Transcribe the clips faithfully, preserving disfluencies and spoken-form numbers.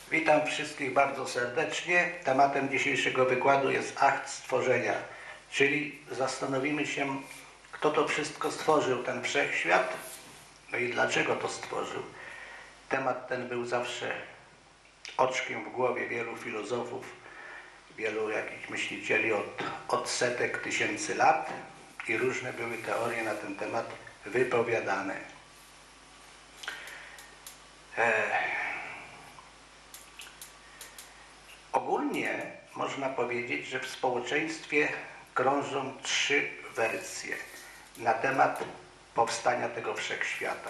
Witam wszystkich bardzo serdecznie. Tematem dzisiejszego wykładu jest akt stworzenia, czyli zastanowimy się, kto to wszystko stworzył, ten wszechświat, no i dlaczego to stworzył. Temat ten był zawsze oczkiem w głowie wielu filozofów, wielu jakichś myślicieli od, od setek tysięcy lat i różne były teorie na ten temat wypowiadane. Ech. Ogólnie można powiedzieć, że w społeczeństwie krążą trzy wersje na temat powstania tego wszechświata.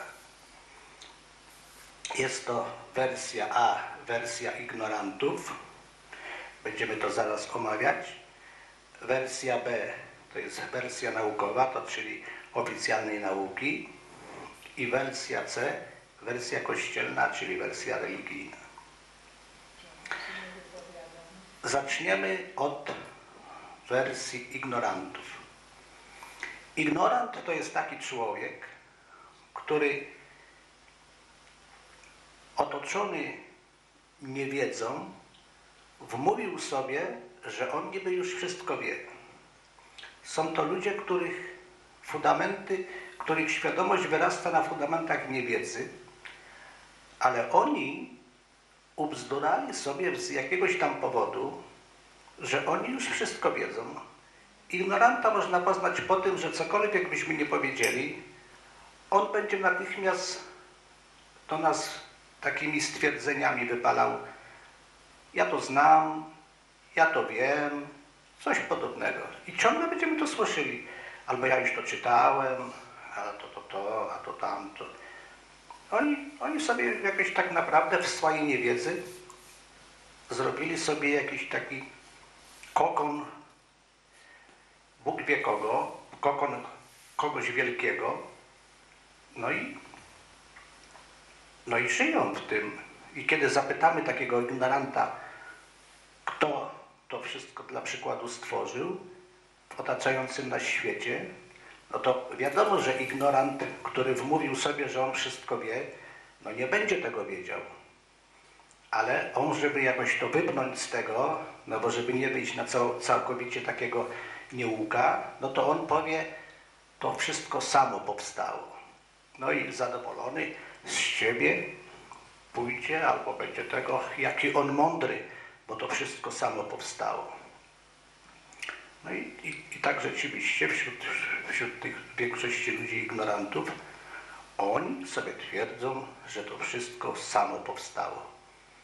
Jest to wersja A, wersja ignorantów, będziemy to zaraz omawiać. Wersja B to jest wersja naukowa, to czyli oficjalnej nauki. I wersja C, wersja kościelna, czyli wersja religijna. Zaczniemy od wersji ignorantów. Ignorant to jest taki człowiek, który otoczony niewiedzą wmówił sobie, że on niby już wszystko wie. Są to ludzie, których fundamenty, których świadomość wyrasta na fundamentach niewiedzy, ale oni ubzdurali sobie z jakiegoś tam powodu, że oni już wszystko wiedzą. Ignoranta można poznać po tym, że cokolwiek byśmy nie powiedzieli, on będzie natychmiast do nas takimi stwierdzeniami wypalał: ja to znam, ja to wiem, coś podobnego. I ciągle będziemy to słyszeli. Albo ja już to czytałem, a to, to, to, a to tamto. Oni, oni sobie jakoś tak naprawdę w swojej niewiedzy zrobili sobie jakiś taki kokon, Bóg wie kogo, kokon kogoś wielkiego, no i, no i żyją w tym. I kiedy zapytamy takiego ignoranta, kto to wszystko dla przykładu stworzył w otaczającym nas świecie, no to wiadomo, że ignorant, który wmówił sobie, że on wszystko wie, no nie będzie tego wiedział. Ale on, żeby jakoś to wypnąć z tego, no bo żeby nie być na cał, całkowicie takiego nieuka, no to on powie, to wszystko samo powstało. No i zadowolony z siebie pójdzie, albo będzie tego, jaki on mądry, bo to wszystko samo powstało. No i, i, i tak rzeczywiście wśród, wśród tych większości ludzi ignorantów, oni sobie twierdzą, że to wszystko samo powstało.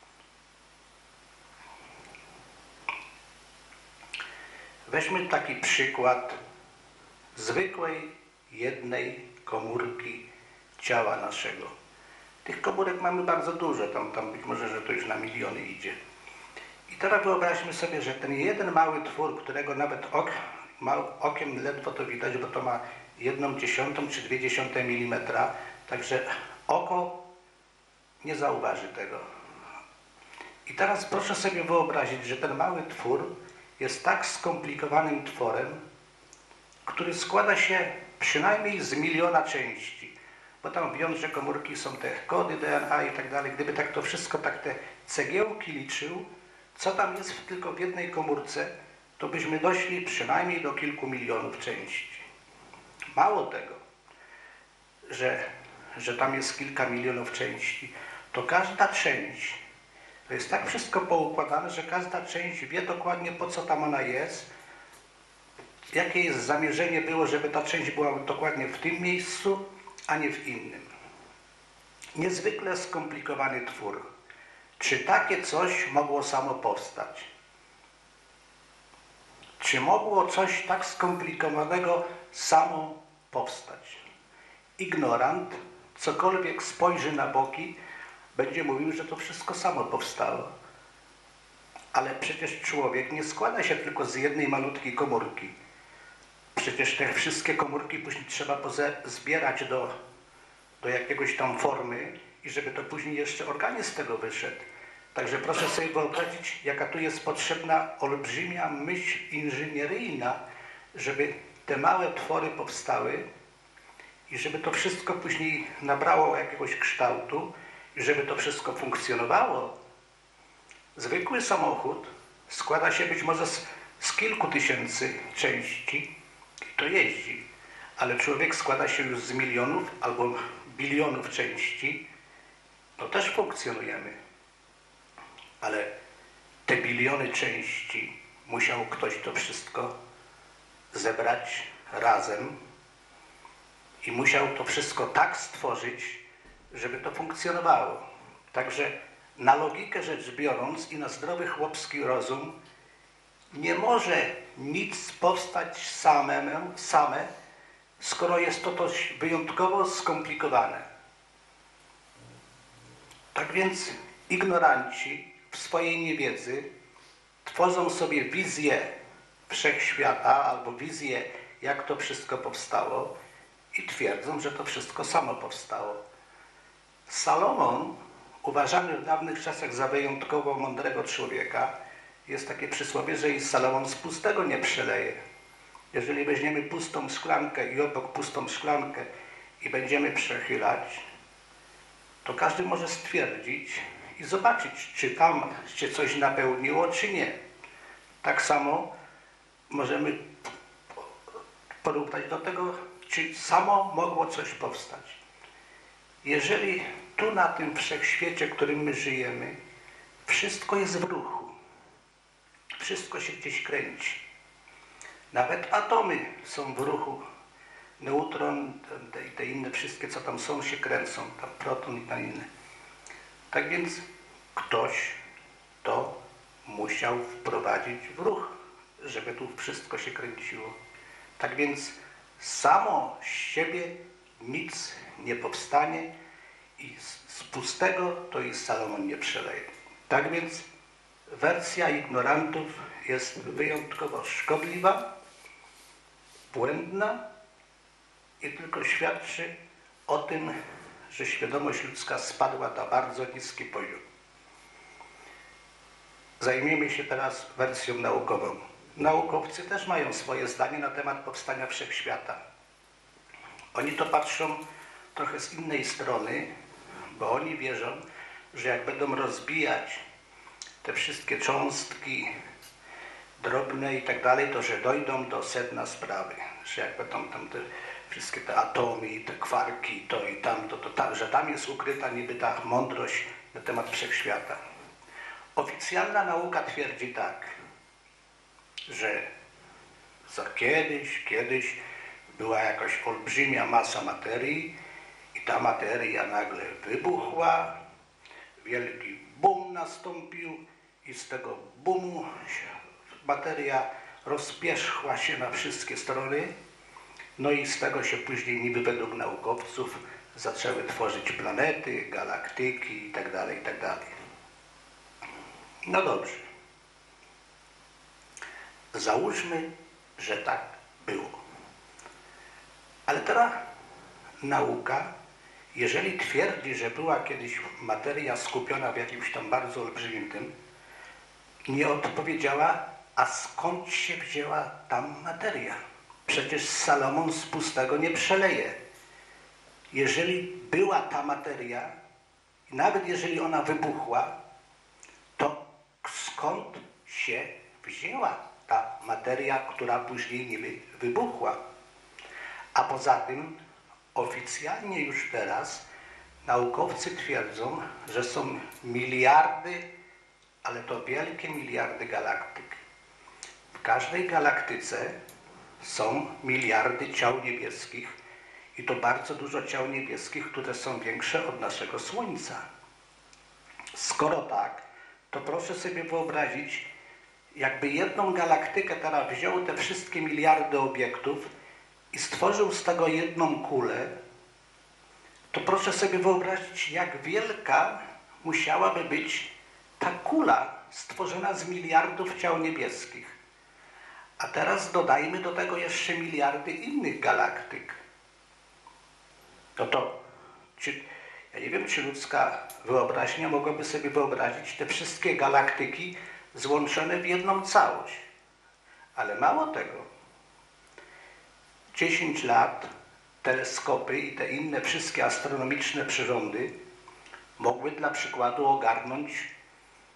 Weźmy taki przykład zwykłej jednej komórki ciała naszego. Tych komórek mamy bardzo dużo, tam, tam być może, że to już na miliony idzie. I teraz wyobraźmy sobie, że ten jeden mały twór, którego nawet ok, okiem ledwo to widać, bo to ma jedną dziesiątą czy dwie dziesiąte milimetra, także oko nie zauważy tego. I teraz proszę sobie wyobrazić, że ten mały twór jest tak skomplikowanym tworem, który składa się przynajmniej z miliona części, bo tam w jądrze komórki są te kody D N A i tak dalej. Gdyby tak to wszystko, tak te cegiełki liczył, co tam jest w, tylko w jednej komórce, to byśmy doszli przynajmniej do kilku milionów części. Mało tego, że, że tam jest kilka milionów części, to każda część to jest tak wszystko poukładane, że każda część wie dokładnie, po co tam ona jest, jakie jest zamierzenie było, żeby ta część była dokładnie w tym miejscu, a nie w innym. Niezwykle skomplikowany twór. Czy takie coś mogło samo powstać? Czy mogło coś tak skomplikowanego samo powstać? Ignorant, cokolwiek spojrzy na boki, będzie mówił, że to wszystko samo powstało. Ale przecież człowiek nie składa się tylko z jednej malutkiej komórki. Przecież te wszystkie komórki później trzeba zbierać do, do jakiegoś tam formy i żeby to później jeszcze organizm z tego wyszedł. Także proszę sobie wyobrazić, jaka tu jest potrzebna olbrzymia myśl inżynieryjna, żeby te małe twory powstały i żeby to wszystko później nabrało jakiegoś kształtu i żeby to wszystko funkcjonowało, Zwykły samochód składa się być może z, z kilku tysięcy części i to jeździ, ale człowiek składa się już z milionów albo bilionów części, to też funkcjonujemy. Ale te biliony części musiał ktoś to wszystko zebrać razem i musiał to wszystko tak stworzyć, żeby to funkcjonowało. Także na logikę rzecz biorąc i na zdrowy chłopski rozum nie może nic powstać samemu, same, skoro jest to dość wyjątkowo skomplikowane. Tak więc ignoranci w swojej niewiedzy tworzą sobie wizję wszechświata albo wizję, jak to wszystko powstało i twierdzą, że to wszystko samo powstało. Salomon, uważany w dawnych czasach za wyjątkowo mądrego człowieka, jest takie przysłowie, że i Salomon z pustego nie przeleje. Jeżeli weźmiemy pustą szklankę i obok pustą szklankę i będziemy przechylać, to każdy może stwierdzić i zobaczyć, czy tam się coś napełniło, czy nie. Tak samo możemy porównać do tego, czy samo mogło coś powstać. Jeżeli tu na tym wszechświecie, w którym my żyjemy, wszystko jest w ruchu, wszystko się gdzieś kręci. Nawet atomy są w ruchu. Neutron, te, te inne wszystkie, co tam są, się kręcą. Tam proton i tam inne. Tak więc ktoś to musiał wprowadzić w ruch, żeby tu wszystko się kręciło. Tak więc samo z siebie nic nie powstanie i z, z pustego to i Salomon nie przeleje. Tak więc wersja ignorantów jest wyjątkowo szkodliwa, błędna i tylko świadczy o tym, że świadomość ludzka spadła na bardzo niski poziom. Zajmiemy się teraz wersją naukową. Naukowcy też mają swoje zdanie na temat powstania wszechświata. Oni to patrzą trochę z innej strony, bo oni wierzą, że jak będą rozbijać te wszystkie cząstki drobne i tak dalej, to że dojdą do sedna sprawy. Że jak będą tam te wszystkie te atomy i te kwarki, to i tamto, to tam, że tam jest ukryta niby ta mądrość na temat wszechświata. Oficjalna nauka twierdzi tak, że za kiedyś, kiedyś była jakaś olbrzymia masa materii i ta materia nagle wybuchła, wielki boom nastąpił i z tego boomu materia rozpierzchła się na wszystkie strony, no i z tego się później niby według naukowców zaczęły tworzyć planety, galaktyki itd., itd. No dobrze. Załóżmy, że tak było. Ale teraz nauka, jeżeli twierdzi, że była kiedyś materia skupiona w jakimś tam bardzo olbrzymim tym, nie odpowiedziała, a skąd się wzięła tam materia? Przecież Salomon z pustego nie przeleje. Jeżeli była ta materia, nawet jeżeli ona wybuchła, to skąd się wzięła ta materia, która później niby wybuchła? A poza tym oficjalnie już teraz naukowcy twierdzą, że są miliardy, ale to wielkie miliardy galaktyk. W każdej galaktyce są miliardy ciał niebieskich i to bardzo dużo ciał niebieskich, które są większe od naszego Słońca. Skoro tak, to proszę sobie wyobrazić, jakby jedną galaktykę teraz wziął te wszystkie miliardy obiektów i stworzył z tego jedną kulę, to proszę sobie wyobrazić, jak wielka musiałaby być ta kula stworzona z miliardów ciał niebieskich. A teraz dodajmy do tego jeszcze miliardy innych galaktyk. No to, czy, ja nie wiem, czy ludzka wyobraźnia mogłaby sobie wyobrazić te wszystkie galaktyki złączone w jedną całość. Ale mało tego. dziesięć lat teleskopy i te inne wszystkie astronomiczne przyrządy mogły dla przykładu ogarnąć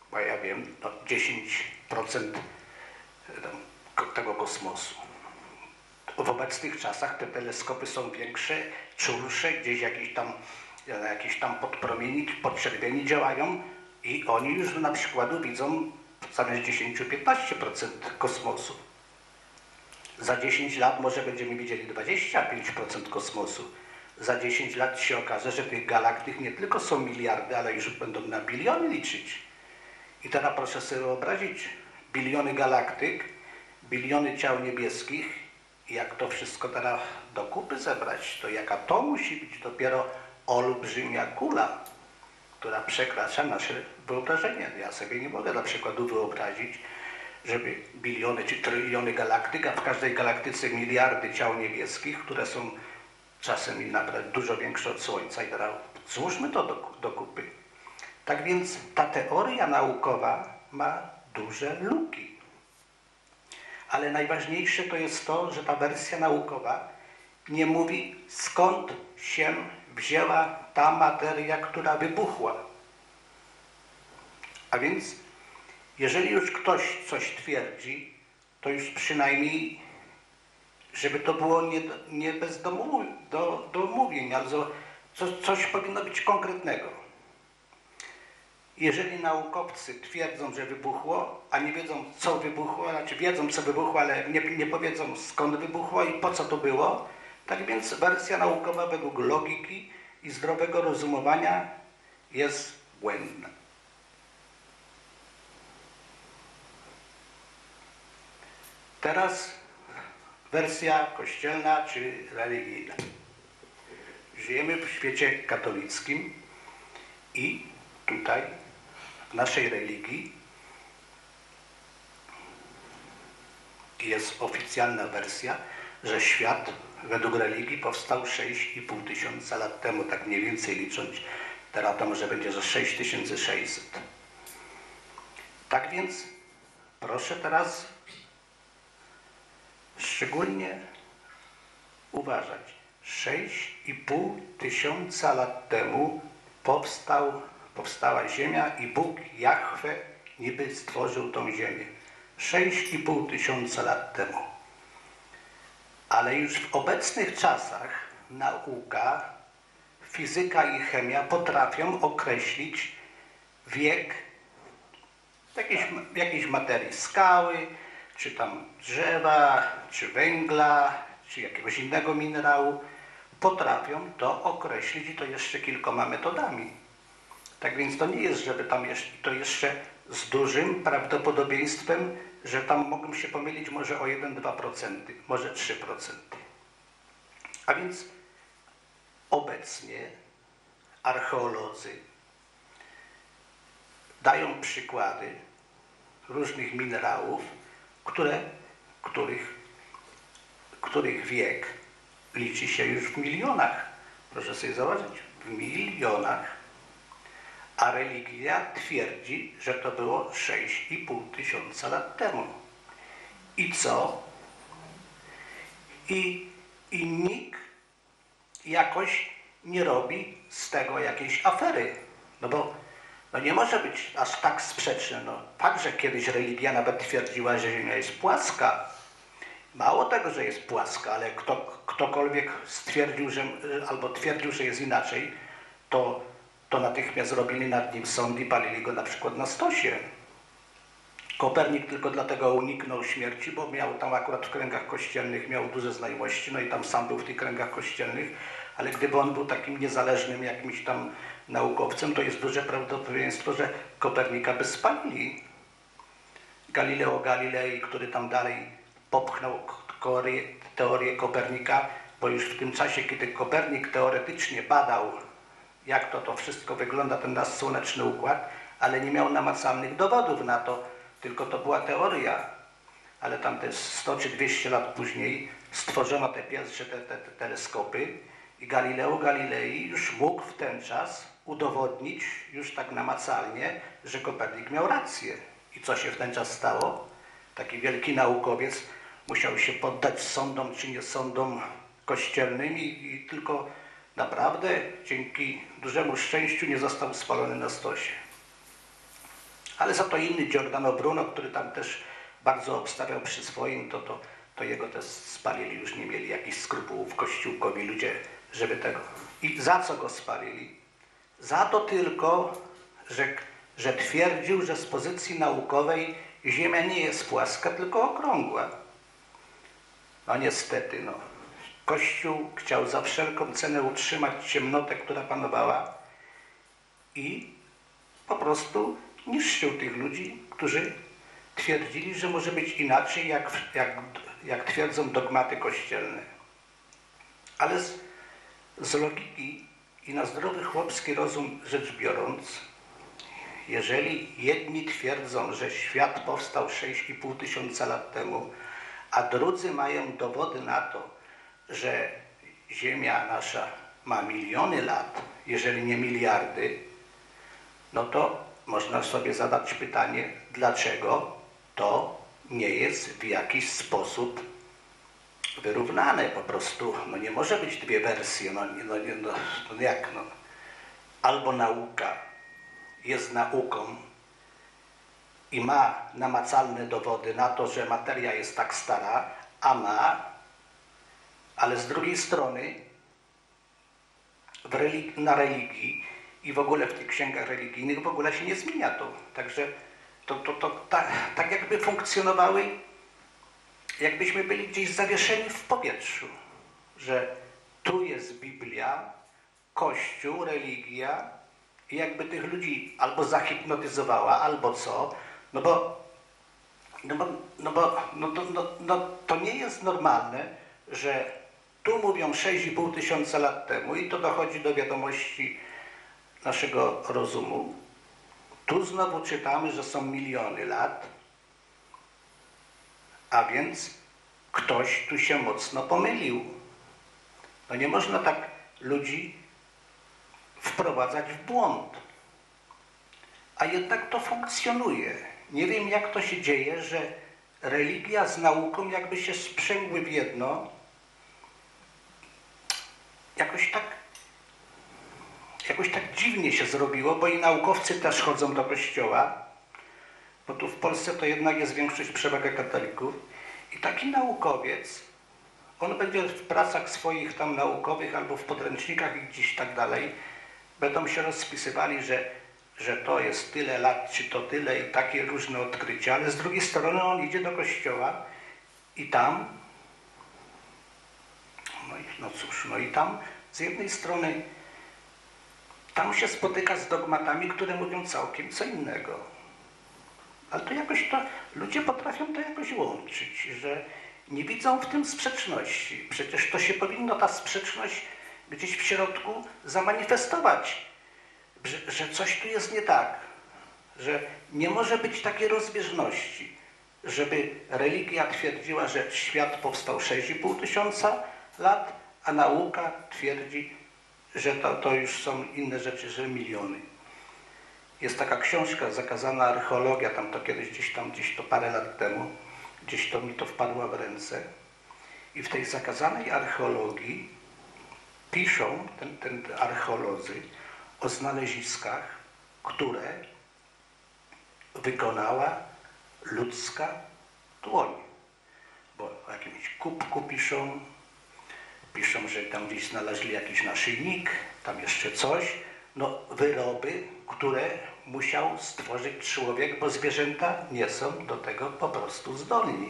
bo ja wiem, no dziesięć procent tego kosmosu. W obecnych czasach te teleskopy są większe, czulsze, gdzieś jakieś tam, jakieś tam podpromieni, podczerwieni działają i oni już na przykład widzą zamiast dziesięć do piętnastu procent kosmosu. Za dziesięć lat może będziemy widzieli dwadzieścia pięć procent kosmosu. Za dziesięć lat się okaże, że tych galaktyk nie tylko są miliardy, ale już będą na biliony liczyć. I teraz proszę sobie wyobrazić, biliony galaktyk, biliony ciał niebieskich, jak to wszystko teraz do kupy zebrać, to jaka to musi być dopiero olbrzymia kula, która przekracza nasze wyobrażenie. Ja sobie nie mogę na przykładu wyobrazić, żeby biliony czy tryliony galaktyk, a w każdej galaktyce miliardy ciał niebieskich, które są czasem naprawdę dużo większe od Słońca. I teraz złóżmy to do, do kupy. Tak więc ta teoria naukowa ma duże luki. Ale najważniejsze to jest to, że ta wersja naukowa nie mówi, skąd się wzięła ta materia, która wybuchła. A więc jeżeli już ktoś coś twierdzi, to już przynajmniej, żeby to było nie, nie bez domówień, do, domówień, ale coś, coś powinno być konkretnego. Jeżeli naukowcy twierdzą, że wybuchło, a nie wiedzą, co wybuchło, znaczy wiedzą, co wybuchło, ale nie, nie powiedzą, skąd wybuchło i po co to było, tak więc wersja naukowa według logiki i zdrowego rozumowania jest błędna. Teraz wersja kościelna czy religijna. Żyjemy w świecie katolickim i tutaj w naszej religii jest oficjalna wersja, że świat według religii powstał sześć i pół tysiąca lat temu, tak mniej więcej licząc. Teraz to może będzie za sześć tysięcy sześćset. Tak więc proszę teraz szczególnie uważać. sześć i pół tysiąca lat temu powstał, powstała ziemia i Bóg Jahwe niby stworzył tą ziemię. sześć i pół tysiąca lat temu. Ale już w obecnych czasach nauka, fizyka i chemia potrafią określić wiek jakiejś, jakiejś materii, skały, czy tam drzewa, czy węgla, czy jakiegoś innego minerału. Potrafią to określić i to jeszcze kilkoma metodami. Tak więc to nie jest, żeby tam jeszcze, to jeszcze z dużym prawdopodobieństwem, że tam mogą się pomylić może o jeden do dwóch procent, może trzy procent. A więc obecnie archeolodzy dają przykłady różnych minerałów, które, których, których wiek liczy się już w milionach. Proszę sobie zauważyć, w milionach. A religia twierdzi, że to było sześć i pół tysiąca lat temu. I co? I, i nikt jakoś nie robi z tego jakiejś afery. No bo no nie może być aż tak sprzeczne. No, fakt, że kiedyś religia nawet twierdziła, że Ziemia jest płaska. Mało tego, że jest płaska, ale kto, ktokolwiek stwierdził, że, albo twierdził, że jest inaczej, to, to natychmiast robili nad nim sąd i palili go na przykład na stosie. Kopernik tylko dlatego uniknął śmierci, bo miał tam akurat w kręgach kościelnych, miał duże znajomości, no i tam sam był w tych kręgach kościelnych, ale gdyby on był takim niezależnym jakimś tam naukowcem, to jest duże prawdopodobieństwo, że Kopernika by spalili. Galileo Galilei, który tam dalej popchnął teorię, teorię Kopernika, bo już w tym czasie, kiedy Kopernik teoretycznie badał, jak to, to wszystko wygląda, ten nasz słoneczny układ, ale nie miał namacalnych dowodów na to, tylko to była teoria. Ale tam te sto czy dwieście lat później stworzono te pierwsze te, te, te teleskopy i Galileo Galilei już mógł w ten czas udowodnić już tak namacalnie, że Kopernik miał rację. I co się w ten czas stało? Taki wielki naukowiec musiał się poddać sądom czy nie sądom kościelnym i, i tylko naprawdę dzięki dużemu szczęściu nie został spalony na stosie. Ale za to inny Giordano Bruno, który tam też bardzo obstawiał przy swoim, to, to, to jego też spalili, już nie mieli jakichś skrupułów kościółkowi ludzie, żeby tego... I za co go spalili? Za to tylko, że, że twierdził, że z pozycji naukowej Ziemia nie jest płaska, tylko okrągła. No niestety, no. Kościół chciał za wszelką cenę utrzymać ciemnotę, która panowała i po prostu niszczył tych ludzi, którzy twierdzili, że może być inaczej, jak, jak, jak twierdzą dogmaty kościelne. Ale z, z logiki i na zdrowy chłopski rozum rzecz biorąc, jeżeli jedni twierdzą, że świat powstał sześć i pół tysiąca lat temu, a drudzy mają dowody na to, że Ziemia nasza ma miliony lat, jeżeli nie miliardy, no to można sobie zadać pytanie, dlaczego to nie jest w jakiś sposób wyrównane po prostu. No nie może być dwie wersje, no, no, no, no jak no. Albo nauka jest nauką i ma namacalne dowody na to, że materia jest tak stara, a ma, ale z drugiej strony w religi- na religii i w ogóle w tych księgach religijnych w ogóle się nie zmienia to. Także to, to, to tak, tak jakby funkcjonowały, jakbyśmy byli gdzieś zawieszeni w powietrzu, że tu jest Biblia, Kościół, religia i jakby tych ludzi albo zahipnotyzowała, albo co, no bo, no bo, no bo no, no, no, no, to nie jest normalne, że tu mówią sześć i pół tysiąca lat temu i to dochodzi do wiadomości naszego rozumu. Tu znowu czytamy, że są miliony lat, a więc ktoś tu się mocno pomylił. No nie można tak ludzi wprowadzać w błąd. A jednak to funkcjonuje. Nie wiem, jak to się dzieje, że religia z nauką jakby się sprzęgły w jedno. Jakoś tak, jakoś tak dziwnie się zrobiło, bo i naukowcy też chodzą do kościoła, bo tu w Polsce to jednak jest większość przewaga katolików. I taki naukowiec, on będzie w pracach swoich tam naukowych albo w podręcznikach i gdzieś tak dalej, będą się rozpisywali, że, że to jest tyle lat, czy to tyle i takie różne odkrycia, ale z drugiej strony on idzie do kościoła i tam, no, i, no cóż, no i tam z jednej strony tam się spotyka z dogmatami, które mówią całkiem co innego. Ale to jakoś to, ludzie potrafią to jakoś łączyć, że nie widzą w tym sprzeczności. Przecież to się powinno, ta sprzeczność gdzieś w środku zamanifestować, że, że coś tu jest nie tak, że nie może być takiej rozbieżności, żeby religia twierdziła, że świat powstał sześć i pół tysiąca lat, a nauka twierdzi, że to, to już są inne rzeczy, że miliony. Jest taka książka, Zakazana archeologia, tam to kiedyś gdzieś tam, gdzieś to parę lat temu, gdzieś to mi to wpadło w ręce. I w tej zakazanej archeologii piszą, ten, ten archeolodzy, o znaleziskach, które wykonała ludzka dłoń. Bo o jakimś kubku piszą, piszą, że tam gdzieś znaleźli jakiś naszyjnik, tam jeszcze coś. No wyroby, które musiał stworzyć człowiek, bo zwierzęta nie są do tego po prostu zdolni.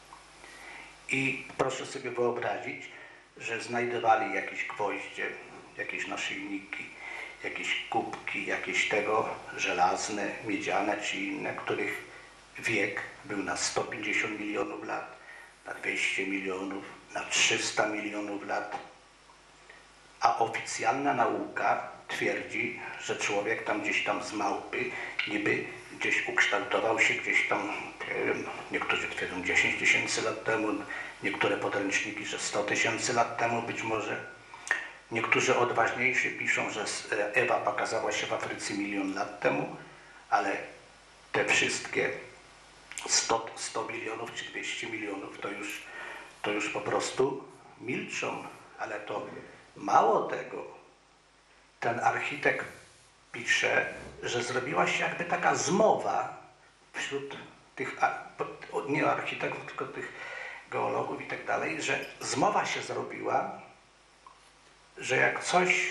I proszę sobie wyobrazić, że znajdowali jakieś gwoździe, jakieś naszyjniki, jakieś kubki, jakieś tego żelazne, miedziane czy inne, których wiek był na sto pięćdziesiąt milionów lat, na dwieście milionów, na trzysta milionów lat. A oficjalna nauka twierdzi, że człowiek tam gdzieś tam z małpy niby gdzieś ukształtował się gdzieś tam, niektórzy twierdzą dziesięć tysięcy lat temu, niektóre podręczniki, że sto tysięcy lat temu być może. Niektórzy odważniejsi piszą, że Ewa pokazała się w Afryce milion lat temu, ale te wszystkie sto, sto milionów czy dwieście milionów to już, to już po prostu milczą. Ale to mało tego, ten architekt pisze, że zrobiła się jakby taka zmowa wśród tych, nie architektów, tylko tych geologów i tak dalej, że zmowa się zrobiła, że jak coś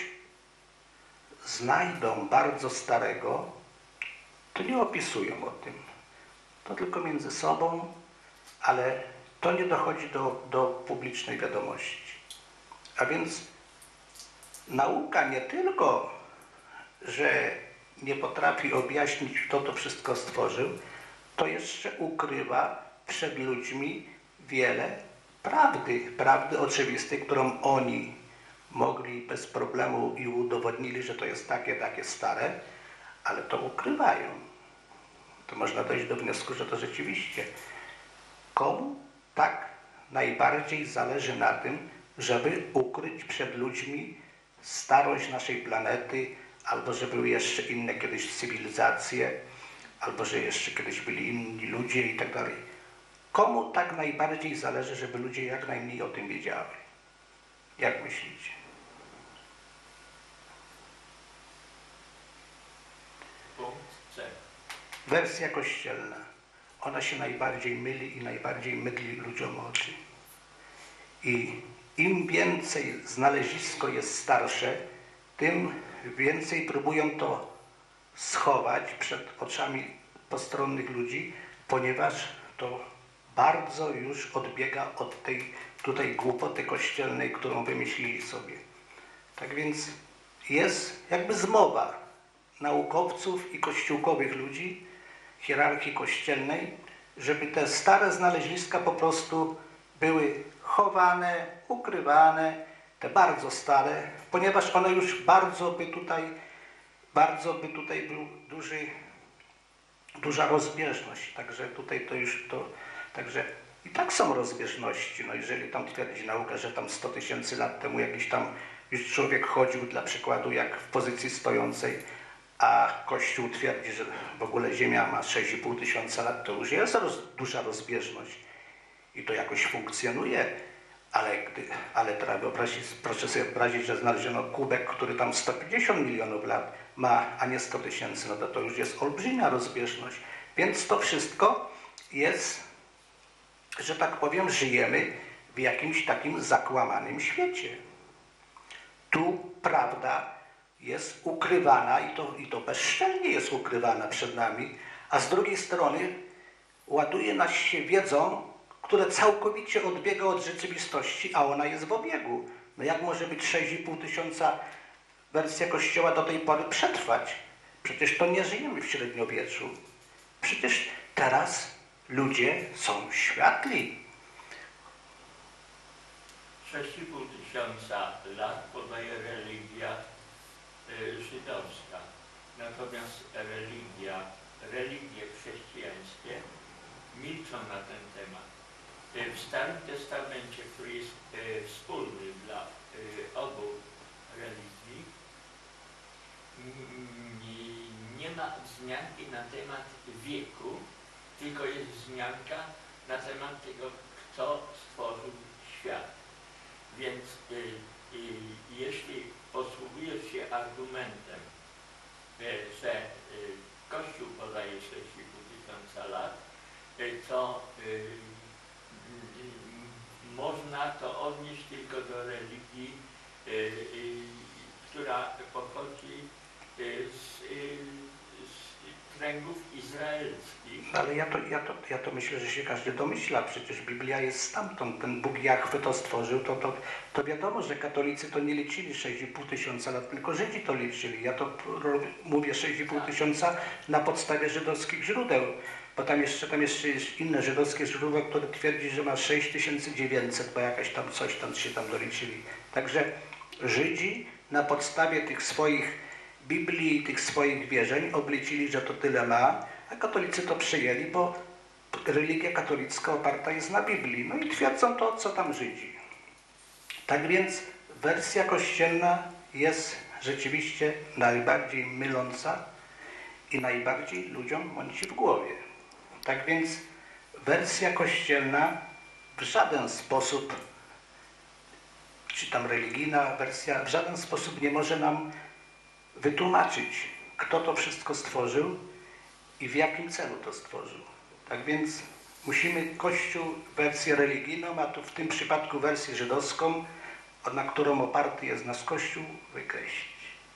znajdą bardzo starego, to nie opisują o tym. To tylko między sobą, ale to nie dochodzi do, do publicznej wiadomości. A więc nauka nie tylko, że nie potrafi objaśnić, kto to wszystko stworzył, to jeszcze ukrywa przed ludźmi wiele prawdy, prawdy oczywistej, którą oni mogli bez problemu i udowodnili, że to jest takie, takie stare, ale to ukrywają. To można dojść do wniosku, że to rzeczywiście komu tak najbardziej zależy na tym, żeby ukryć przed ludźmi starość naszej planety, albo że były jeszcze inne kiedyś cywilizacje, albo że jeszcze kiedyś byli inni ludzie i tak dalej. Komu tak najbardziej zależy, żeby ludzie jak najmniej o tym wiedziały? Jak myślicie? Wersja kościelna. Ona się najbardziej myli i najbardziej mydli ludziom oczy. I im więcej znalezisko jest starsze, tym więcej próbują to schować przed oczami postronnych ludzi, ponieważ to bardzo już odbiega od tej tutaj głupoty kościelnej, którą wymyślili sobie. Tak więc jest jakby zmowa naukowców i kościółkowych ludzi, hierarchii kościelnej, żeby te stare znaleziska po prostu były chowane, ukrywane, te bardzo stare, ponieważ one już bardzo by tutaj, bardzo by tutaj był duży, duża rozbieżność. Także tutaj to już to, także i tak są rozbieżności. No jeżeli tam twierdzi nauka, że tam sto tysięcy lat temu jakiś tam już człowiek chodził, dla przykładu, jak w pozycji stojącej, a Kościół twierdzi, że w ogóle Ziemia ma sześć i pół tysiąca lat, to już jest roz, duża rozbieżność. I to jakoś funkcjonuje, ale, gdy, ale trzeba wyobrazić, proszę sobie wyobrazić, że znaleziono kubek, który tam sto pięćdziesiąt milionów lat ma, a nie sto tysięcy, no to to już jest olbrzymia rozbieżność. Więc to wszystko jest, że tak powiem, żyjemy w jakimś takim zakłamanym świecie. Tu prawda jest ukrywana i to, i to bezczelnie jest ukrywana przed nami, a z drugiej strony ładuje nas się wiedzą, które całkowicie odbiega od rzeczywistości, a ona jest w obiegu. No jak może być sześć i pół tysiąca wersja Kościoła do tej pory przetrwać? Przecież to nie żyjemy w średniowieczu. Przecież teraz ludzie są światli. sześć i pół tysiąca lat podaje religia y, żydowska. Natomiast religia, religie chrześcijańskie milczą na ten temat. W Starym Testamencie, który jest y, wspólny dla y, obu religii, nie ma wzmianki na temat wieku, tylko jest wzmianka na temat tego, kto stworzył świat. Więc y, y, jeśli posługujesz się argumentem, y, że y, Kościół podaje sześć i pół tysiąca lat, y, to y, y, można to odnieść tylko do religii, y, y, która pochodzi y, z, y, z kręgów izraelskich. Ale ja to, ja, to, ja to myślę, że się każdy domyśla. Przecież Biblia jest stamtąd. Ten Bóg Jahwe to stworzył. To, to, to wiadomo, że katolicy to nie liczyli sześć i pół tysiąca lat, tylko Żydzi to liczyli. Ja to mówię sześć i pół tysiąca na podstawie żydowskich źródeł. Bo tam jeszcze, tam jeszcze jest inne żydowskie źródło, które twierdzi, że ma sześć tysięcy dziewięćset, bo jakaś tam coś tam się tam doliczyli. Także Żydzi na podstawie tych swoich Biblii i tych swoich wierzeń oblicili, że to tyle ma, a katolicy to przyjęli, bo religia katolicka oparta jest na Biblii. No i twierdzą to, co tam Żydzi. Tak więc wersja kościelna jest rzeczywiście najbardziej myląca i najbardziej ludziom mąci w głowie. Tak więc wersja kościelna w żaden sposób, czy tam religijna wersja, w żaden sposób nie może nam wytłumaczyć, kto to wszystko stworzył i w jakim celu to stworzył. Tak więc musimy Kościół, wersję religijną, a tu w tym przypadku wersję żydowską, na którą oparty jest nasz Kościół, wykreślić.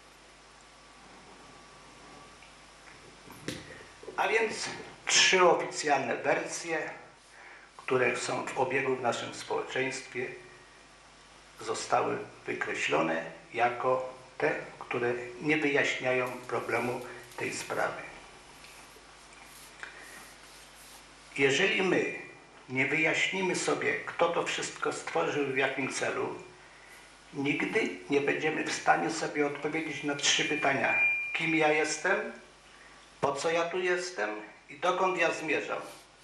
A więc trzy oficjalne wersje, które są w obiegu w naszym społeczeństwie, zostały wykreślone jako te, które nie wyjaśniają problemu tej sprawy. Jeżeli my nie wyjaśnimy sobie, kto to wszystko stworzył i w jakim celu, nigdy nie będziemy w stanie sobie odpowiedzieć na trzy pytania. Kim ja jestem? Po co ja tu jestem? I dokąd ja zmierzam?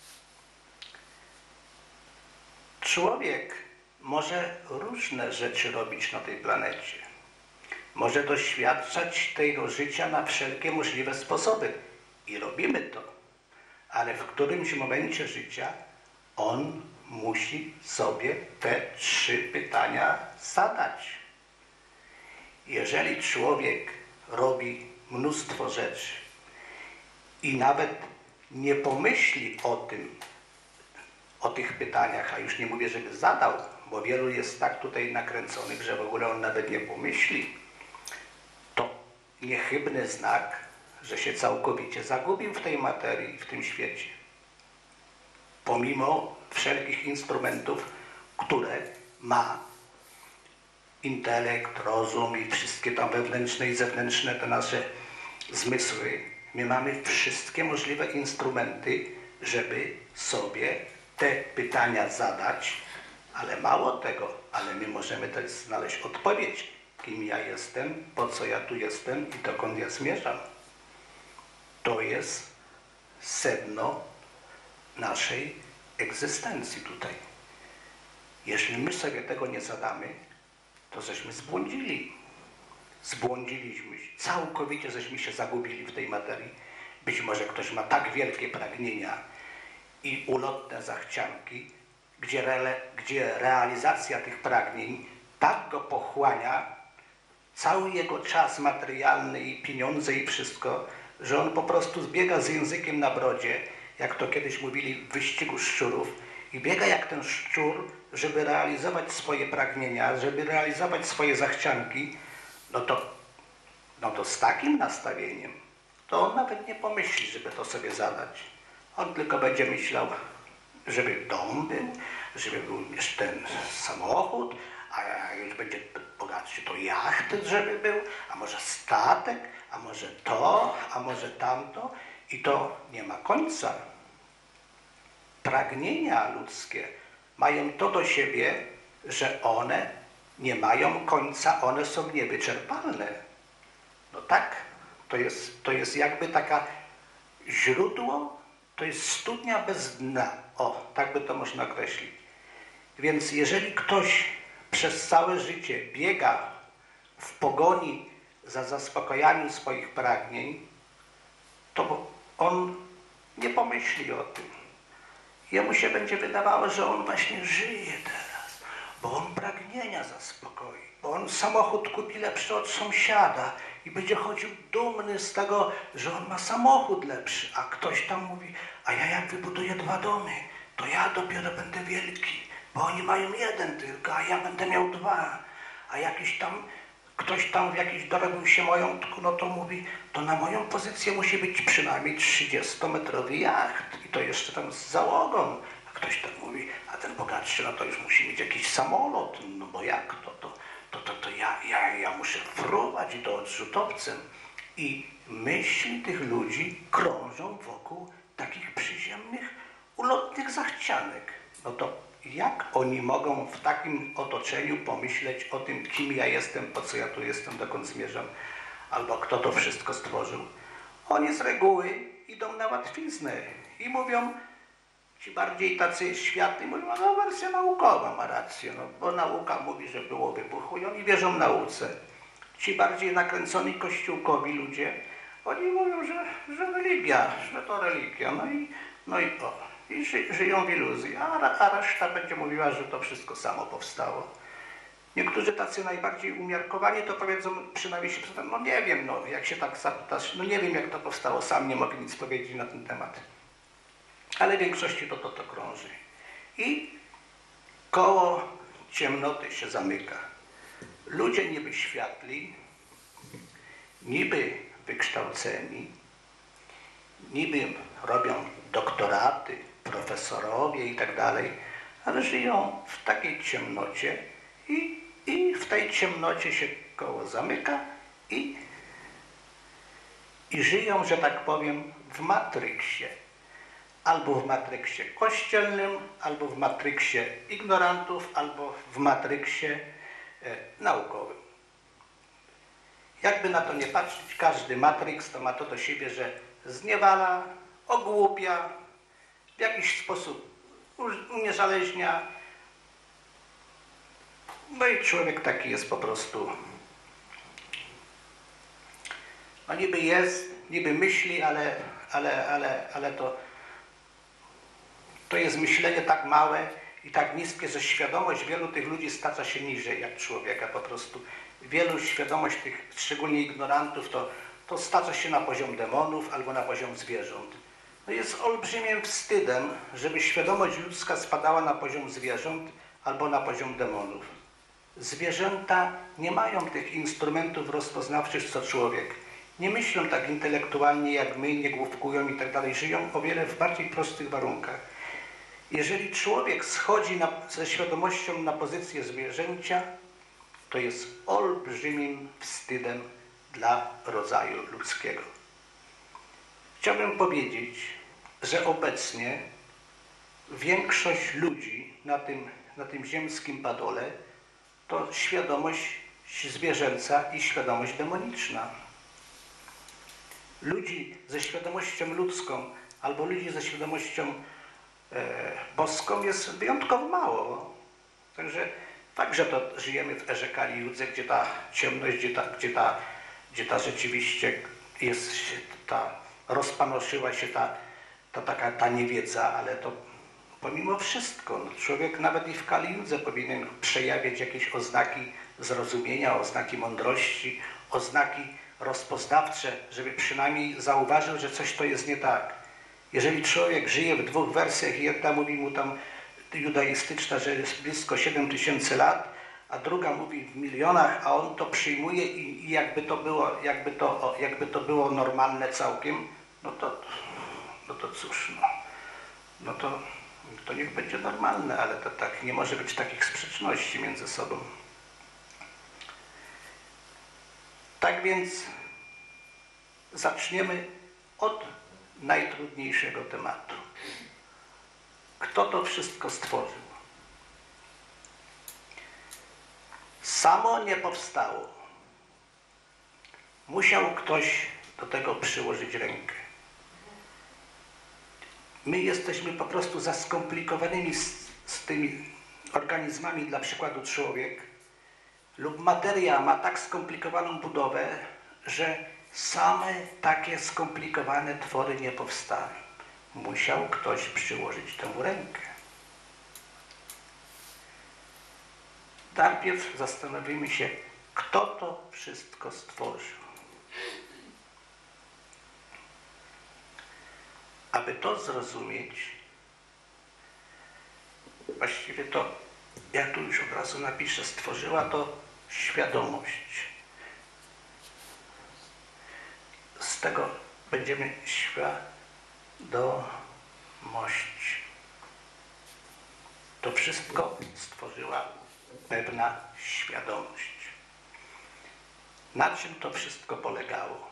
Człowiek może różne rzeczy robić na tej planecie. Może doświadczać tego życia na wszelkie możliwe sposoby. I robimy to. Ale w którymś momencie życia on musi sobie te trzy pytania zadać. Jeżeli człowiek robi mnóstwo rzeczy i nawet nie pomyśli o tym, o tych pytaniach, a już nie mówię, żeby zadał, bo wielu jest tak tutaj nakręconych, że w ogóle on nawet nie pomyśli, to niechybny znak, że się całkowicie zagubił w tej materii, w tym świecie. Pomimo wszelkich instrumentów, które ma intelekt, rozum i wszystkie tam wewnętrzne i zewnętrzne te nasze zmysły, my mamy wszystkie możliwe instrumenty, żeby sobie te pytania zadać, ale mało tego, ale my możemy też znaleźć odpowiedź, kim ja jestem, po co ja tu jestem i dokąd ja zmierzam. To jest sedno naszej egzystencji tutaj. Jeśli my sobie tego nie zadamy, to żeśmy zbłądzili. Zbłądziliśmy, całkowicie żeśmy się zagubili w tej materii. Być może ktoś ma tak wielkie pragnienia i ulotne zachcianki, gdzie, re, gdzie realizacja tych pragnień tak go pochłania, cały jego czas materialny i pieniądze i wszystko, że on po prostu zbiega z językiem na brodzie, jak to kiedyś mówili w wyścigu szczurów, i biega jak ten szczur, żeby realizować swoje pragnienia, żeby realizować swoje zachcianki, no to, no to z takim nastawieniem, to on nawet nie pomyśli, żeby to sobie zadać. On tylko będzie myślał, żeby dom był, żeby był jeszcze ten samochód, a już będzie bogatszy, to jachty, żeby był, a może statek, a może to, a może tamto. I to nie ma końca. Pragnienia ludzkie mają to do siebie, że one nie mają końca, one są niewyczerpalne. No tak, to jest, to jest jakby taka źródło, to jest studnia bez dna. O, tak by to można określić. Więc jeżeli ktoś przez całe życie biega w pogoni za zaspokajaniem swoich pragnień, to on nie pomyśli o tym. Jemu się będzie wydawało, że on właśnie żyje teraz, bo on pragnienia zaspokoi, bo on samochód kupi lepszy od sąsiada i będzie chodził dumny z tego, że on ma samochód lepszy, a ktoś tam mówi, a ja jak wybuduję dwa domy, to ja dopiero będę wielki, bo oni mają jeden tylko, a ja będę miał dwa, a jakiś tam ktoś tam w jakiś dorobił się majątku, no to mówi, to na moją pozycję musi być przynajmniej trzydziestometrowy jacht i to jeszcze tam z załogą. A ktoś tam mówi, a ten bogatszy, no to już musi mieć jakiś samolot, no bo jak to, to, to, to, to ja, ja, ja muszę fruwać do odrzutowcem. I myśli tych ludzi krążą wokół takich przyziemnych, ulotnych zachcianek. No to jak oni mogą w takim otoczeniu pomyśleć o tym, kim ja jestem, po co ja tu jestem, dokąd zmierzam, albo kto to wszystko stworzył? Oni z reguły idą na łatwiznę i mówią, ci bardziej tacy światli mówią, no wersja naukowa ma rację, no, bo nauka mówi, że było wybuchu i oni wierzą nauce. Ci bardziej nakręconi kościółkowi ludzie, oni mówią, że, że religia, że to religia, no i, no i o. I ży, żyją w iluzji, a, a reszta będzie mówiła, że to wszystko samo powstało. Niektórzy tacy najbardziej umiarkowani to powiedzą, przynajmniej się przyznam, no nie wiem, no jak się tak zapytasz, no nie wiem jak to powstało, sam nie mogę nic powiedzieć na ten temat. Ale w większości to to, to krąży. I koło ciemnoty się zamyka. Ludzie niby światli, niby wykształceni, niby robią doktoraty, profesorowie i tak dalej, ale żyją w takiej ciemnocie i, i w tej ciemnocie się koło zamyka i, i żyją, że tak powiem, w matryksie. Albo w matryksie kościelnym, albo w matryksie ignorantów, albo w matryksie e, naukowym. Jakby na to nie patrzeć, każdy matryks to ma to do siebie, że zniewala, ogłupia, w jakiś sposób uniezależnia. No i człowiek taki jest po prostu, no niby jest, niby myśli, ale, ale, ale, ale to, to jest myślenie tak małe i tak niskie, że świadomość wielu tych ludzi stacza się niżej jak człowieka po prostu. Wielu świadomość tych, szczególnie ignorantów, to, to stacza się na poziom demonów albo na poziom zwierząt. No jest olbrzymim wstydem, żeby świadomość ludzka spadała na poziom zwierząt albo na poziom demonów. Zwierzęta nie mają tych instrumentów rozpoznawczych co człowiek. Nie myślą tak intelektualnie jak my, nie główkują i tak dalej. Żyją o wiele w bardziej prostych warunkach. Jeżeli człowiek schodzi na, ze świadomością na pozycję zwierzęcia, to jest olbrzymim wstydem dla rodzaju ludzkiego. Chciałbym powiedzieć, że obecnie większość ludzi na tym, na tym ziemskim padole to świadomość zwierzęca i świadomość demoniczna. Ludzi ze świadomością ludzką albo ludzi ze świadomością e, boską jest wyjątkowo mało. Także fakt, że to żyjemy w erze Kali Judze, gdzie ta ciemność, gdzie ta, gdzie ta, gdzie ta rzeczywiście jest, ta, rozpanoszyła się ta, ta taka ta niewiedza, ale to pomimo wszystko, no, człowiek nawet i w Kali Judze powinien przejawiać jakieś oznaki zrozumienia, oznaki mądrości, oznaki rozpoznawcze, żeby przynajmniej zauważył, że coś to jest nie tak. Jeżeli człowiek żyje w dwóch wersjach i jedna mówi mu tam judaistyczna, że jest blisko siedem tysięcy lat, a druga mówi w milionach, a on to przyjmuje i, i jakby, to było, jakby, to, jakby to było normalne całkiem, no to, no to cóż, no, no to, to niech będzie normalne, ale to tak nie może być takich sprzeczności między sobą. Tak więc zaczniemy od najtrudniejszego tematu. Kto to wszystko stworzył? Samo nie powstało. Musiał ktoś do tego przyłożyć rękę. My jesteśmy po prostu za skomplikowanymi z, z tymi organizmami, dla przykładu człowiek, lub materia ma tak skomplikowaną budowę, że same takie skomplikowane twory nie powstały. Musiał ktoś przyłożyć tę rękę. Najpierw zastanowimy się, kto to wszystko stworzył. Aby to zrozumieć, właściwie to, ja tu już od razu napiszę, stworzyła to świadomość. Z tego będziemy świadomość. To wszystko stworzyła pewna świadomość. Na czym to wszystko polegało?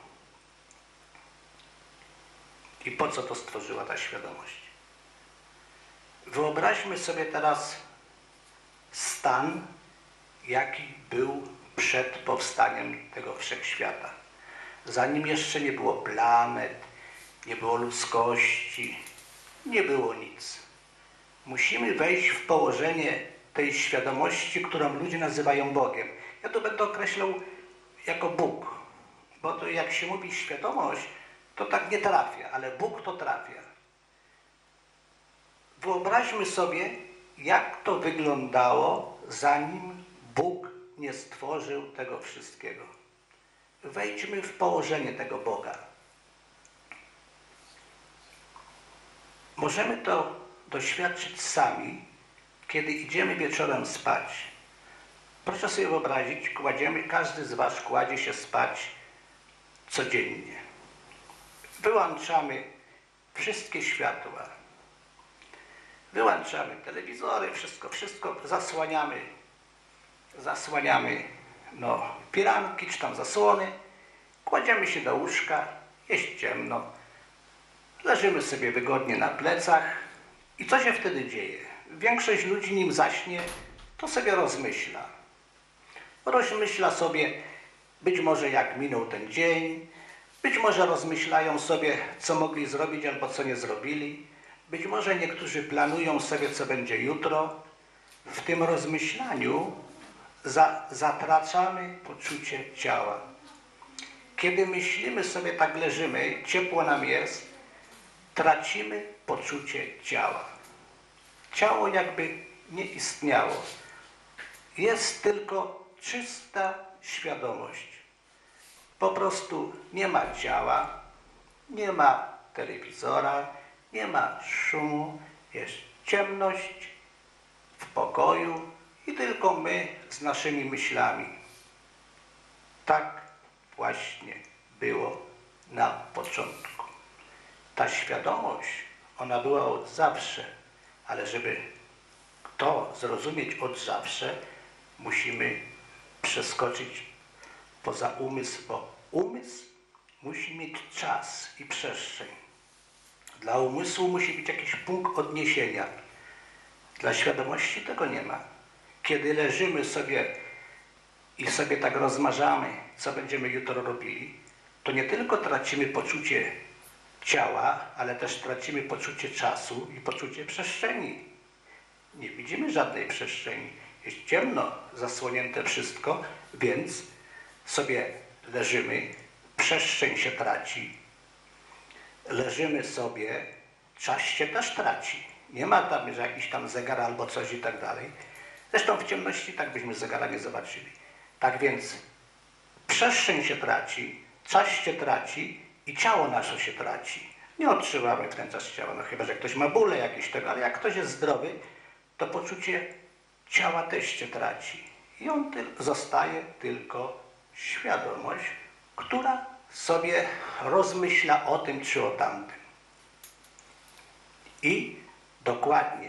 I po co to stworzyła ta świadomość? Wyobraźmy sobie teraz stan, jaki był przed powstaniem tego wszechświata. Zanim jeszcze nie było planet, nie było ludzkości, nie było nic. Musimy wejść w położenie tej świadomości, którą ludzie nazywają Bogiem. Ja to będę określał jako Bóg, bo to jak się mówi świadomość, to tak nie trafia, ale Bóg to trafia. Wyobraźmy sobie, jak to wyglądało, zanim Bóg nie stworzył tego wszystkiego. Wejdźmy w położenie tego Boga. Możemy to doświadczyć sami, kiedy idziemy wieczorem spać. Proszę sobie wyobrazić, kładziemy, każdy z was kładzie się spać codziennie. Wyłączamy wszystkie światła. Wyłączamy telewizory, wszystko, wszystko zasłaniamy, zasłaniamy no, piranki czy tam zasłony, kładziemy się do łóżka, jest ciemno, leżymy sobie wygodnie na plecach i co się wtedy dzieje? Większość ludzi, nim zaśnie, to sobie rozmyśla. Rozmyśla sobie być może jak minął ten dzień, być może rozmyślają sobie, co mogli zrobić albo co nie zrobili. Być może niektórzy planują sobie, co będzie jutro. W tym rozmyślaniu za, zatracamy poczucie ciała. Kiedy myślimy sobie, tak leżymy, ciepło nam jest, tracimy poczucie ciała. Ciało jakby nie istniało. Jest tylko czysta świadomość. Po prostu nie ma ciała, nie ma telewizora, nie ma szumu, jest ciemność w pokoju i tylko my z naszymi myślami. Tak właśnie było na początku. Ta świadomość, ona była od zawsze, ale żeby to zrozumieć od zawsze, musimy przeskoczyć poza umysł, bo umysł musi mieć czas i przestrzeń. Dla umysłu musi być jakiś punkt odniesienia. Dla świadomości tego nie ma. Kiedy leżymy sobie i sobie tak rozmarzamy, co będziemy jutro robili, to nie tylko tracimy poczucie ciała, ale też tracimy poczucie czasu i poczucie przestrzeni. Nie widzimy żadnej przestrzeni. Jest ciemno, zasłonięte wszystko, więc sobie leżymy, przestrzeń się traci. Leżymy sobie, czas się też traci. Nie ma tam, że jakiś tam zegar albo coś i tak dalej. Zresztą w ciemności tak byśmy zegara nie zobaczyli. Tak więc przestrzeń się traci, czas się traci i ciało nasze się traci. Nie odczuwamy w ten czas ciała, no chyba że ktoś ma bóle jakieś tego, ale jak ktoś jest zdrowy, to poczucie ciała też się traci. I on ty- zostaje tylko świadomość, która sobie rozmyśla o tym czy o tamtym. I dokładnie,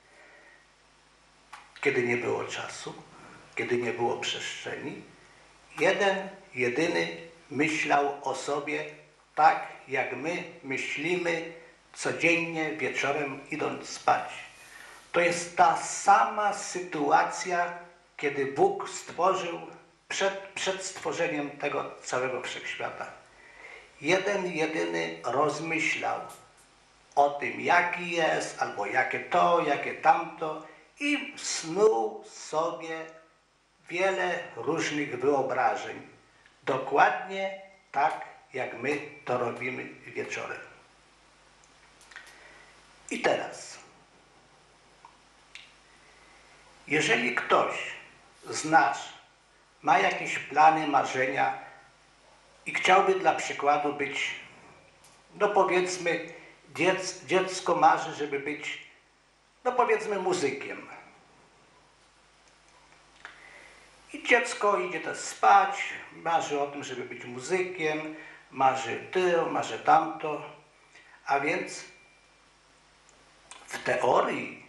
kiedy nie było czasu, kiedy nie było przestrzeni, jeden, jedyny myślał o sobie tak, jak my myślimy codziennie wieczorem idąc spać. To jest ta sama sytuacja, kiedy Bóg stworzył przed, przed stworzeniem tego całego wszechświata. Jeden, jedyny rozmyślał o tym, jaki jest, albo jakie to, jakie tamto i snuł sobie wiele różnych wyobrażeń. Dokładnie tak, jak my to robimy wieczorem. I teraz, jeżeli ktoś z nas ma jakieś plany, marzenia i chciałby dla przykładu być, no powiedzmy, dziec, dziecko marzy, żeby być, no powiedzmy, muzykiem. I dziecko idzie też spać, marzy o tym, żeby być muzykiem, marzy to, marzy tamto, a więc w teorii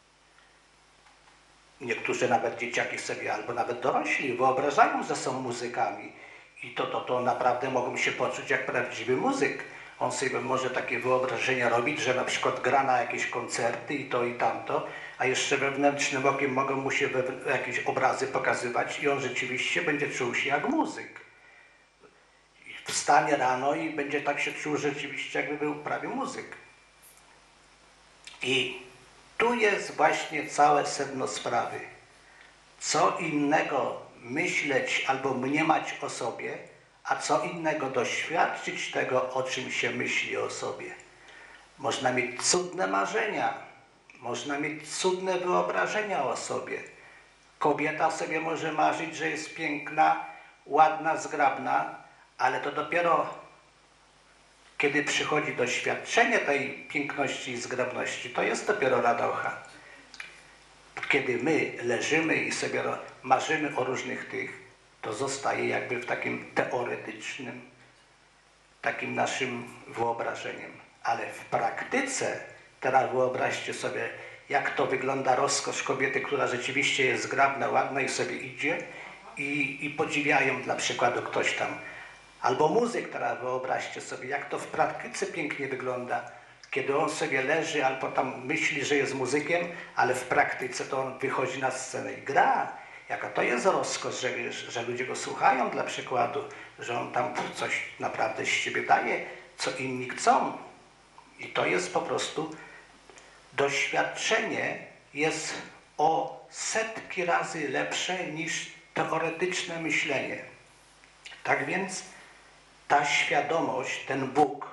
niektórzy nawet dzieciaki sobie, albo nawet dorośli, wyobrażają, że są muzykami i to, to, to naprawdę mogą się poczuć jak prawdziwy muzyk. On sobie może takie wyobrażenia robić, że na przykład gra na jakieś koncerty i to i tamto, a jeszcze wewnętrznym okiem mogą mu się jakieś obrazy pokazywać i on rzeczywiście będzie czuł się jak muzyk. I wstanie rano i będzie tak się czuł rzeczywiście, jakby był prawie muzyk. I tu jest właśnie całe sedno sprawy. Co innego myśleć albo mniemać o sobie, a co innego doświadczyć tego, o czym się myśli o sobie. Można mieć cudne marzenia, można mieć cudne wyobrażenia o sobie, Kobieta sobie może marzyć, że jest piękna, ładna, zgrabna, ale to dopiero kiedy przychodzi doświadczenie tej piękności i zgrabności, to jest dopiero radocha. Kiedy my leżymy i sobie marzymy o różnych tych, to zostaje jakby w takim teoretycznym, takim naszym wyobrażeniem. Ale w praktyce, teraz wyobraźcie sobie, jak to wygląda rozkosz kobiety, która rzeczywiście jest zgrabna, ładna i sobie idzie i, i podziwiają dla przykładu ktoś tam. Albo muzyk, teraz wyobraźcie sobie, jak to w praktyce pięknie wygląda, kiedy on sobie leży albo tam myśli, że jest muzykiem, ale w praktyce to on wychodzi na scenę i gra. Jaka to jest rozkosz, że, że ludzie go słuchają dla przykładu, że on tam coś naprawdę z siebie daje, co inni chcą. I to jest po prostu doświadczenie jest o setki razy lepsze niż teoretyczne myślenie. Tak więc ta świadomość, ten Bóg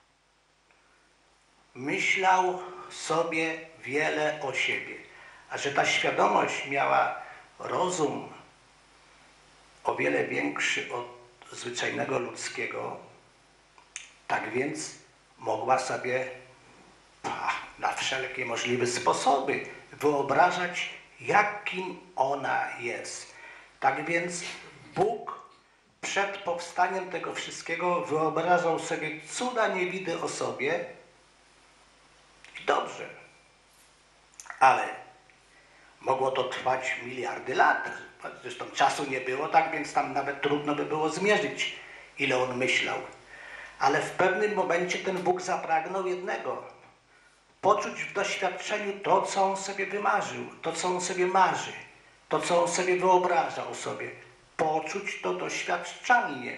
myślał sobie wiele o siebie. A że ta świadomość miała rozum o wiele większy od zwyczajnego ludzkiego, tak więc mogła sobie na wszelkie możliwe sposoby wyobrażać, jakim ona jest. Tak więc Bóg przed powstaniem tego wszystkiego wyobrażał sobie cuda niewidy o sobie i dobrze. Ale mogło to trwać miliardy lat. Zresztą czasu nie było, tak więc tam nawet trudno by było zmierzyć, ile on myślał. Ale w pewnym momencie ten Bóg zapragnął jednego. Poczuć w doświadczeniu to, co on sobie wymarzył, to, co on sobie marzy, to, co on sobie wyobrażał sobie. Poczuć to doświadczalnie.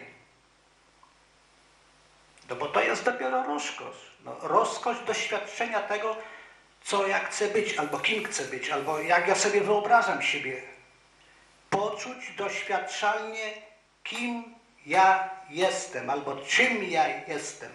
No bo to jest dopiero rozkosz. No, rozkosz doświadczenia tego, co ja chcę być, albo kim chcę być, albo jak ja sobie wyobrażam siebie. Poczuć doświadczalnie, kim ja jestem, albo czym ja jestem.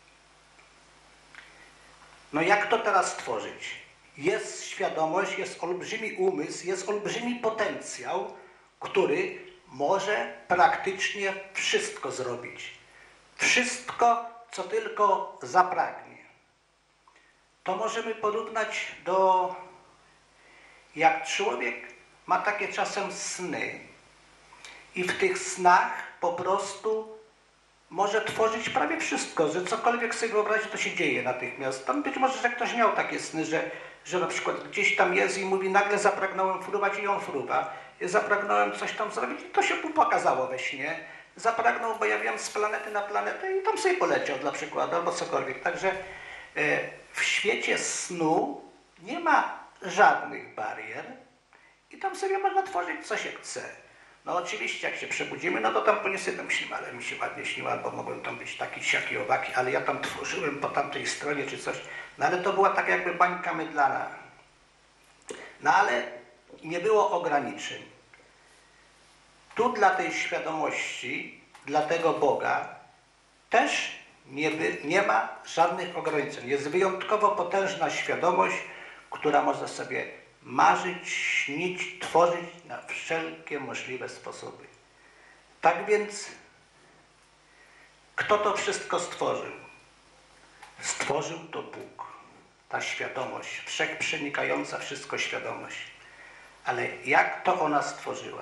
No jak to teraz stworzyć? Jest świadomość, jest olbrzymi umysł, jest olbrzymi potencjał, który może praktycznie wszystko zrobić. Wszystko, co tylko zapragnie. To możemy porównać do, jak człowiek ma takie czasem sny i w tych snach po prostu może tworzyć prawie wszystko, że cokolwiek sobie wyobrazi, to się dzieje natychmiast. Tam być może, że ktoś miał takie sny, że, że na przykład gdzieś tam jest i mówi, nagle zapragnąłem fruwać i on fruwa. Zapragnąłem coś tam zrobić i to się mu pokazało we śnie. Zapragnął, bo ja wiem, z planety na planetę i tam sobie poleciał dla przykładu, albo cokolwiek. Także e, w świecie snu nie ma żadnych barier i tam sobie można tworzyć, co się chce. No oczywiście, jak się przebudzimy, no to tam po niestety myślimy, ale mi się ładnie śniło, albo mogłem tam być taki, siaki, owaki, ale ja tam tworzyłem po tamtej stronie czy coś. No ale to była tak jakby bańka mydlana. No ale nie było ograniczeń. Tu dla tej świadomości, dla tego Boga też nie, by, nie ma żadnych ograniczeń. Jest wyjątkowo potężna świadomość, która może sobie marzyć, śnić, tworzyć na wszelkie możliwe sposoby. Tak więc, kto to wszystko stworzył? Stworzył to Bóg. Ta świadomość, wszechprzenikająca wszystko świadomość. Ale jak to ona stworzyła?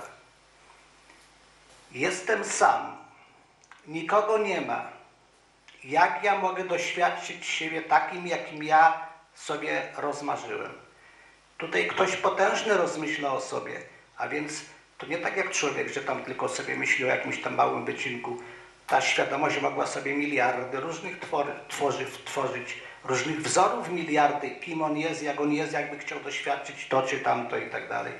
Jestem sam. Nikogo nie ma. Jak ja mogę doświadczyć siebie takim, jakim ja sobie rozmarzyłem? Tutaj ktoś potężny rozmyśla o sobie, a więc to nie tak jak człowiek, że tam tylko sobie myśli o jakimś tam małym wycinku. Ta świadomość mogła sobie miliardy różnych twory, tworzyw tworzyć, różnych wzorów miliardy, kim on jest, jak on jest, jakby chciał doświadczyć to czy tamto i tak dalej.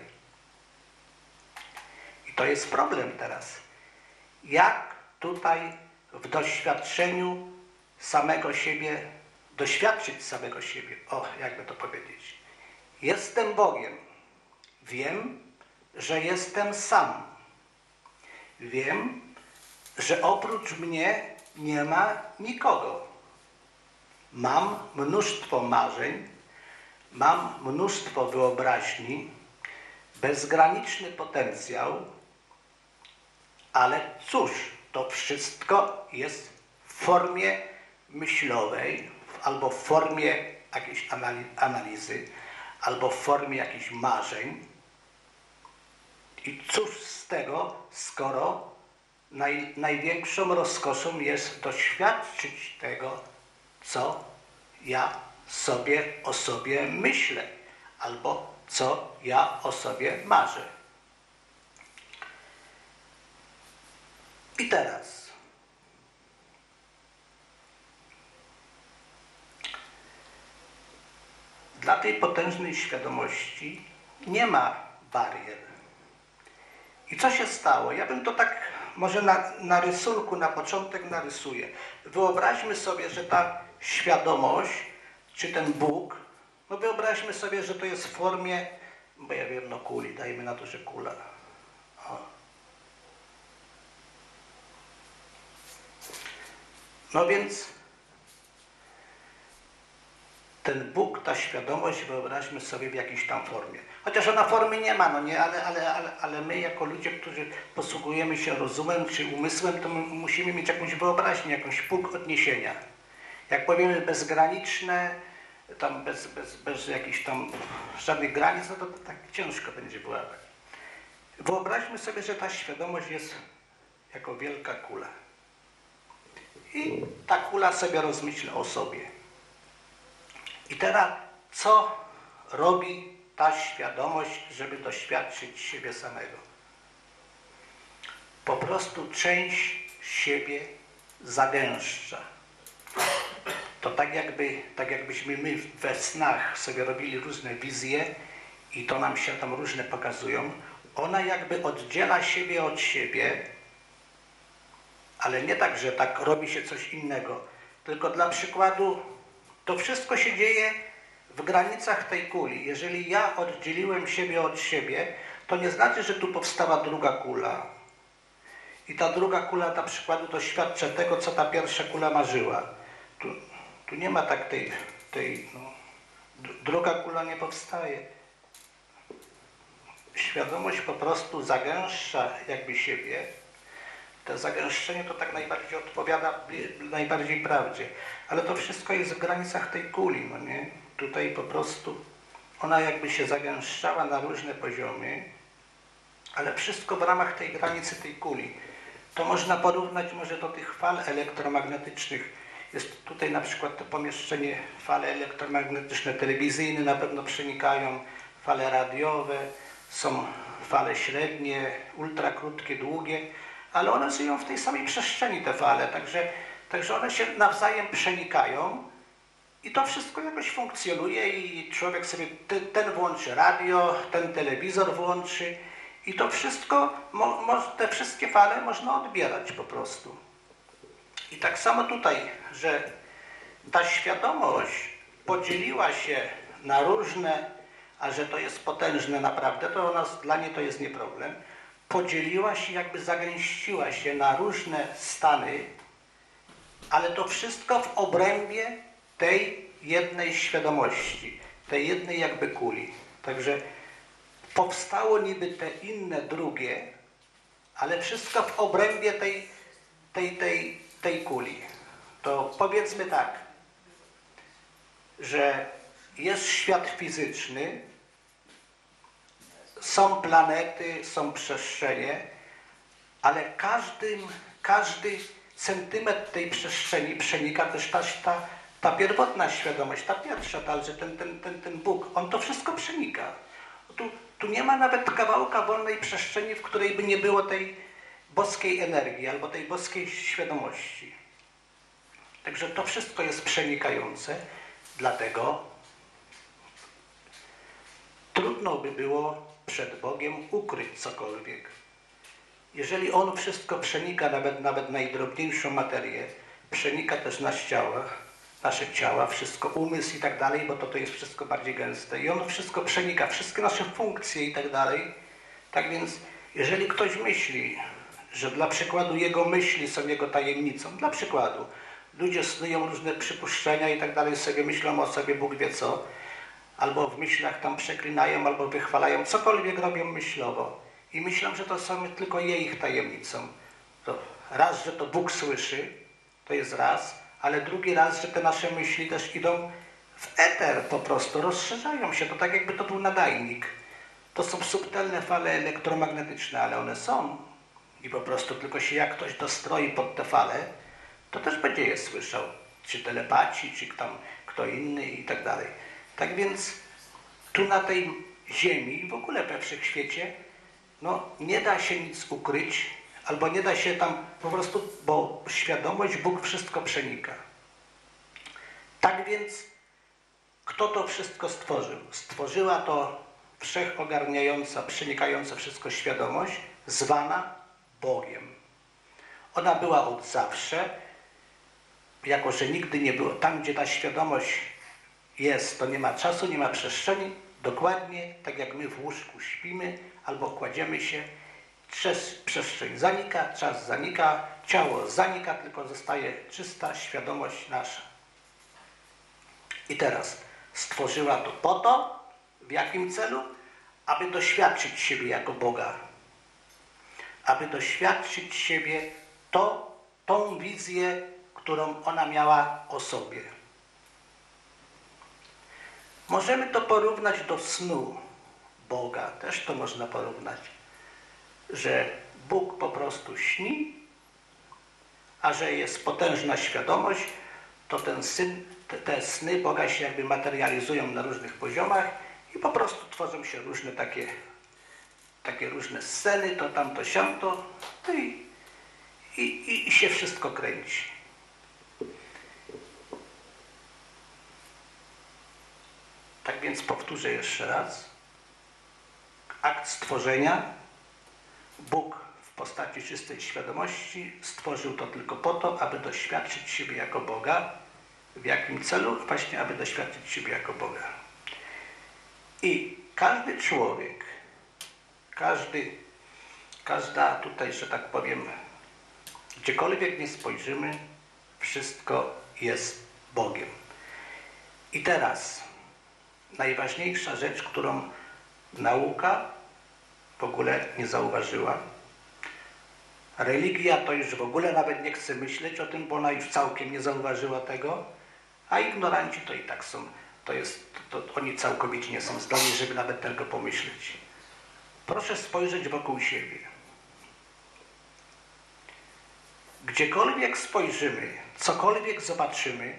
I to jest problem teraz. Jak tutaj w doświadczeniu samego siebie, doświadczyć samego siebie, o, jakby to powiedzieć. Jestem Bogiem. Wiem, że jestem sam. Wiem, że oprócz mnie nie ma nikogo. Mam mnóstwo marzeń, mam mnóstwo wyobraźni, bezgraniczny potencjał, ale cóż, to wszystko jest w formie myślowej, albo w formie jakiejś analizy, albo w formie jakichś marzeń. I cóż z tego, skoro naj, największą rozkoszą jest doświadczyć tego, co ja sobie o sobie myślę, albo co ja o sobie marzę. I teraz dla tej potężnej świadomości nie ma barier. I co się stało? Ja bym to tak może na, na rysunku, na początek narysuję. Wyobraźmy sobie, że ta świadomość, czy ten Bóg, no wyobraźmy sobie, że to jest w formie, bo ja wiem, no kuli, dajmy na to, że kula. O. No więc ten Bóg, ta świadomość, wyobraźmy sobie w jakiejś tam formie. Chociaż ona formy nie ma, no nie, ale, ale, ale, ale my jako ludzie, którzy posługujemy się rozumem czy umysłem, to my musimy mieć jakąś wyobraźnię, jakąś punkt odniesienia. Jak powiemy bezgraniczne, tam bez, bez, bez jakichś tam żadnych granic, no to, to tak ciężko będzie było. Wyobraźmy sobie, że ta świadomość jest jako wielka kula. I ta kula sobie rozmyśla o sobie. I teraz co robi ta świadomość, żeby doświadczyć siebie samego? Po prostu część siebie zagęszcza. To tak jakby, tak jakbyśmy my we snach sobie robili różne wizje i to nam się tam różne pokazują. Ona jakby oddziela siebie od siebie, ale nie tak, że tak robi się coś innego, tylko dla przykładu to wszystko się dzieje w granicach tej kuli. Jeżeli ja oddzieliłem siebie od siebie, to nie znaczy, że tu powstała druga kula. I ta druga kula dla przykładu doświadcza tego, co ta pierwsza kula marzyła. Tu, tu nie ma tak tej, tej no, druga kula nie powstaje. Świadomość po prostu zagęszcza jakby siebie. To zagęszczenie to tak najbardziej odpowiada najbardziej prawdzie. Ale to wszystko jest w granicach tej kuli, no nie? Tutaj po prostu ona jakby się zagęszczała na różne poziomy, ale wszystko w ramach tej granicy tej kuli. To można porównać może do tych fal elektromagnetycznych. Jest tutaj na przykład to pomieszczenie, fale elektromagnetyczne telewizyjne na pewno przenikają, fale radiowe, są fale średnie, ultrakrótkie, długie, ale one żyją w tej samej przestrzeni, te fale, także, także one się nawzajem przenikają i to wszystko jakoś funkcjonuje i człowiek sobie ten, ten włączy radio, ten telewizor włączy i to wszystko, mo, mo, te wszystkie fale można odbierać po prostu. I tak samo tutaj, że ta świadomość podzieliła się na różne, a że to jest potężne naprawdę, to ona, dla niej to jest nie problem, podzieliła się, jakby zagęściła się na różne stany, ale to wszystko w obrębie tej jednej świadomości, tej jednej jakby kuli. Także powstało niby te inne drugie, ale wszystko w obrębie tej, tej, tej, tej kuli. To powiedzmy tak, że jest świat fizyczny, są planety, są przestrzenie, ale każdym, każdy centymetr tej przestrzeni przenika też ta, ta, ta pierwotna świadomość, ta pierwsza, ta, że ten, ten, ten, ten Bóg, on to wszystko przenika. Tu, tu nie ma nawet kawałka wolnej przestrzeni, w której by nie było tej boskiej energii albo tej boskiej świadomości. Także to wszystko jest przenikające, dlatego trudno by było przed Bogiem ukryć cokolwiek. Jeżeli On wszystko przenika, nawet, nawet najdrobniejszą materię, przenika też nasze ciała, nasze ciała, wszystko, umysł i tak dalej, bo to, to jest wszystko bardziej gęste. I On wszystko przenika, wszystkie nasze funkcje i tak dalej. Tak więc, jeżeli ktoś myśli, że dla przykładu jego myśli są jego tajemnicą, dla przykładu, ludzie snują różne przypuszczenia i tak dalej, sobie myślą o sobie Bóg wie co, albo w myślach tam przeklinają, albo wychwalają, cokolwiek robią myślowo. I myślą, że to są tylko ich tajemnicą. To raz, że to Bóg słyszy, to jest raz, ale drugi raz, że te nasze myśli też idą w eter po prostu, rozszerzają się. To tak jakby to był nadajnik. To są subtelne fale elektromagnetyczne, ale one są. I po prostu tylko się jak ktoś dostroi pod te fale, to też będzie je słyszał. Czy telepaci, czy tam kto inny i tak dalej. Tak więc tu na tej ziemi, w ogóle we wszechświecie, no nie da się nic ukryć, albo nie da się tam po prostu, bo świadomość Bóg wszystko przenika. Tak więc kto to wszystko stworzył? Stworzyła to wszechogarniająca, przenikająca wszystko świadomość, zwana Bogiem. Ona była od zawsze, jako że nigdy nie było. Tam, gdzie ta świadomość jest, to nie ma czasu, nie ma przestrzeni. Dokładnie tak jak my w łóżku śpimy albo kładziemy się, przestrzeń zanika, czas zanika, ciało zanika, tylko zostaje czysta świadomość nasza. I teraz stworzyła to po to, w jakim celu? Aby doświadczyć siebie jako Boga. Aby doświadczyć siebie to, tą wizję, którą ona miała o sobie. Możemy to porównać do snu Boga. Też to można porównać. Że Bóg po prostu śni, a że jest potężna świadomość, to ten syn, te, te sny Boga się jakby materializują na różnych poziomach i po prostu tworzą się różne takie, takie różne sceny, to tamto, siamto, no i, i, i się wszystko kręci. Tak więc powtórzę jeszcze raz. Akt stworzenia. Bóg w postaci czystej świadomości stworzył to tylko po to, aby doświadczyć siebie jako Boga. W jakim celu? Właśnie, aby doświadczyć siebie jako Boga. I każdy człowiek, każdy, każda tutaj, że tak powiem, gdziekolwiek nie spojrzymy, wszystko jest Bogiem. I teraz najważniejsza rzecz, którą nauka w ogóle nie zauważyła. Religia to już w ogóle nawet nie chce myśleć o tym, bo ona już całkiem nie zauważyła tego, a ignoranci to i tak są. To jest, to, to oni całkowicie nie są zdolni, żeby nawet tego pomyśleć. Proszę spojrzeć wokół siebie. Gdziekolwiek spojrzymy, cokolwiek zobaczymy,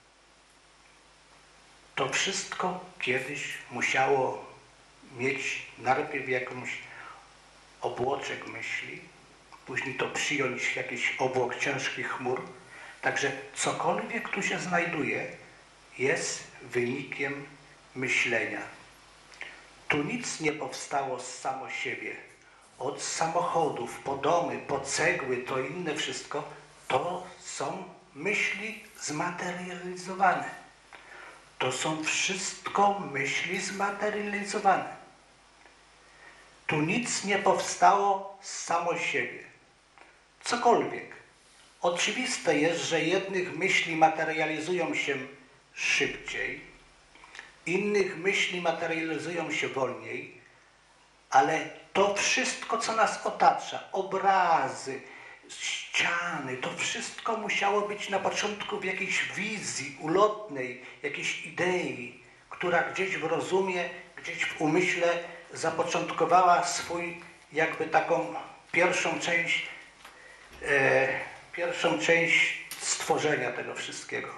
to wszystko kiedyś musiało mieć najpierw jakąś obłoczek myśli, później to przyjąć jakiś obłok ciężkich chmur. Także cokolwiek tu się znajduje, jest wynikiem myślenia. Tu nic nie powstało z samo siebie. Od samochodów, po domy, po cegły, to inne wszystko, to są myśli zmaterializowane. To są wszystko myśli zmaterializowane. Tu nic nie powstało z samo siebie. Cokolwiek. Oczywiste jest, że jednych myśli materializują się szybciej, innych myśli materializują się wolniej, ale to wszystko, co nas otacza, obrazy, ściany, to wszystko musiało być na początku w jakiejś wizji ulotnej, jakiejś idei, która gdzieś w rozumie, gdzieś w umyśle zapoczątkowała swój jakby taką pierwszą część, e, pierwszą część stworzenia tego wszystkiego.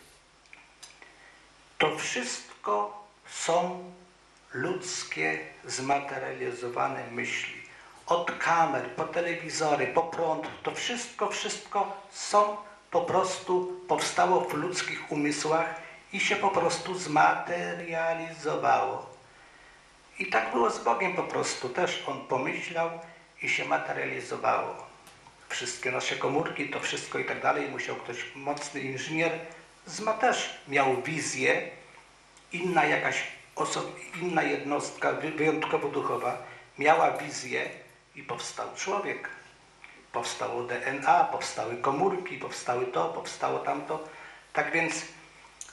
To wszystko są ludzkie zmaterializowane myśli. Od kamer, po telewizory, po prąd, to wszystko, wszystko są po prostu, powstało w ludzkich umysłach i się po prostu zmaterializowało. I tak było z Bogiem po prostu. Też On pomyślał i się materializowało. Wszystkie nasze komórki, to wszystko i tak dalej. Musiał ktoś, mocny inżynier, Zma też miał wizję, inna jakaś osoba, inna jednostka, wyjątkowo duchowa, miała wizję i powstał człowiek. Powstało D N A, powstały komórki, powstały to, powstało tamto. Tak więc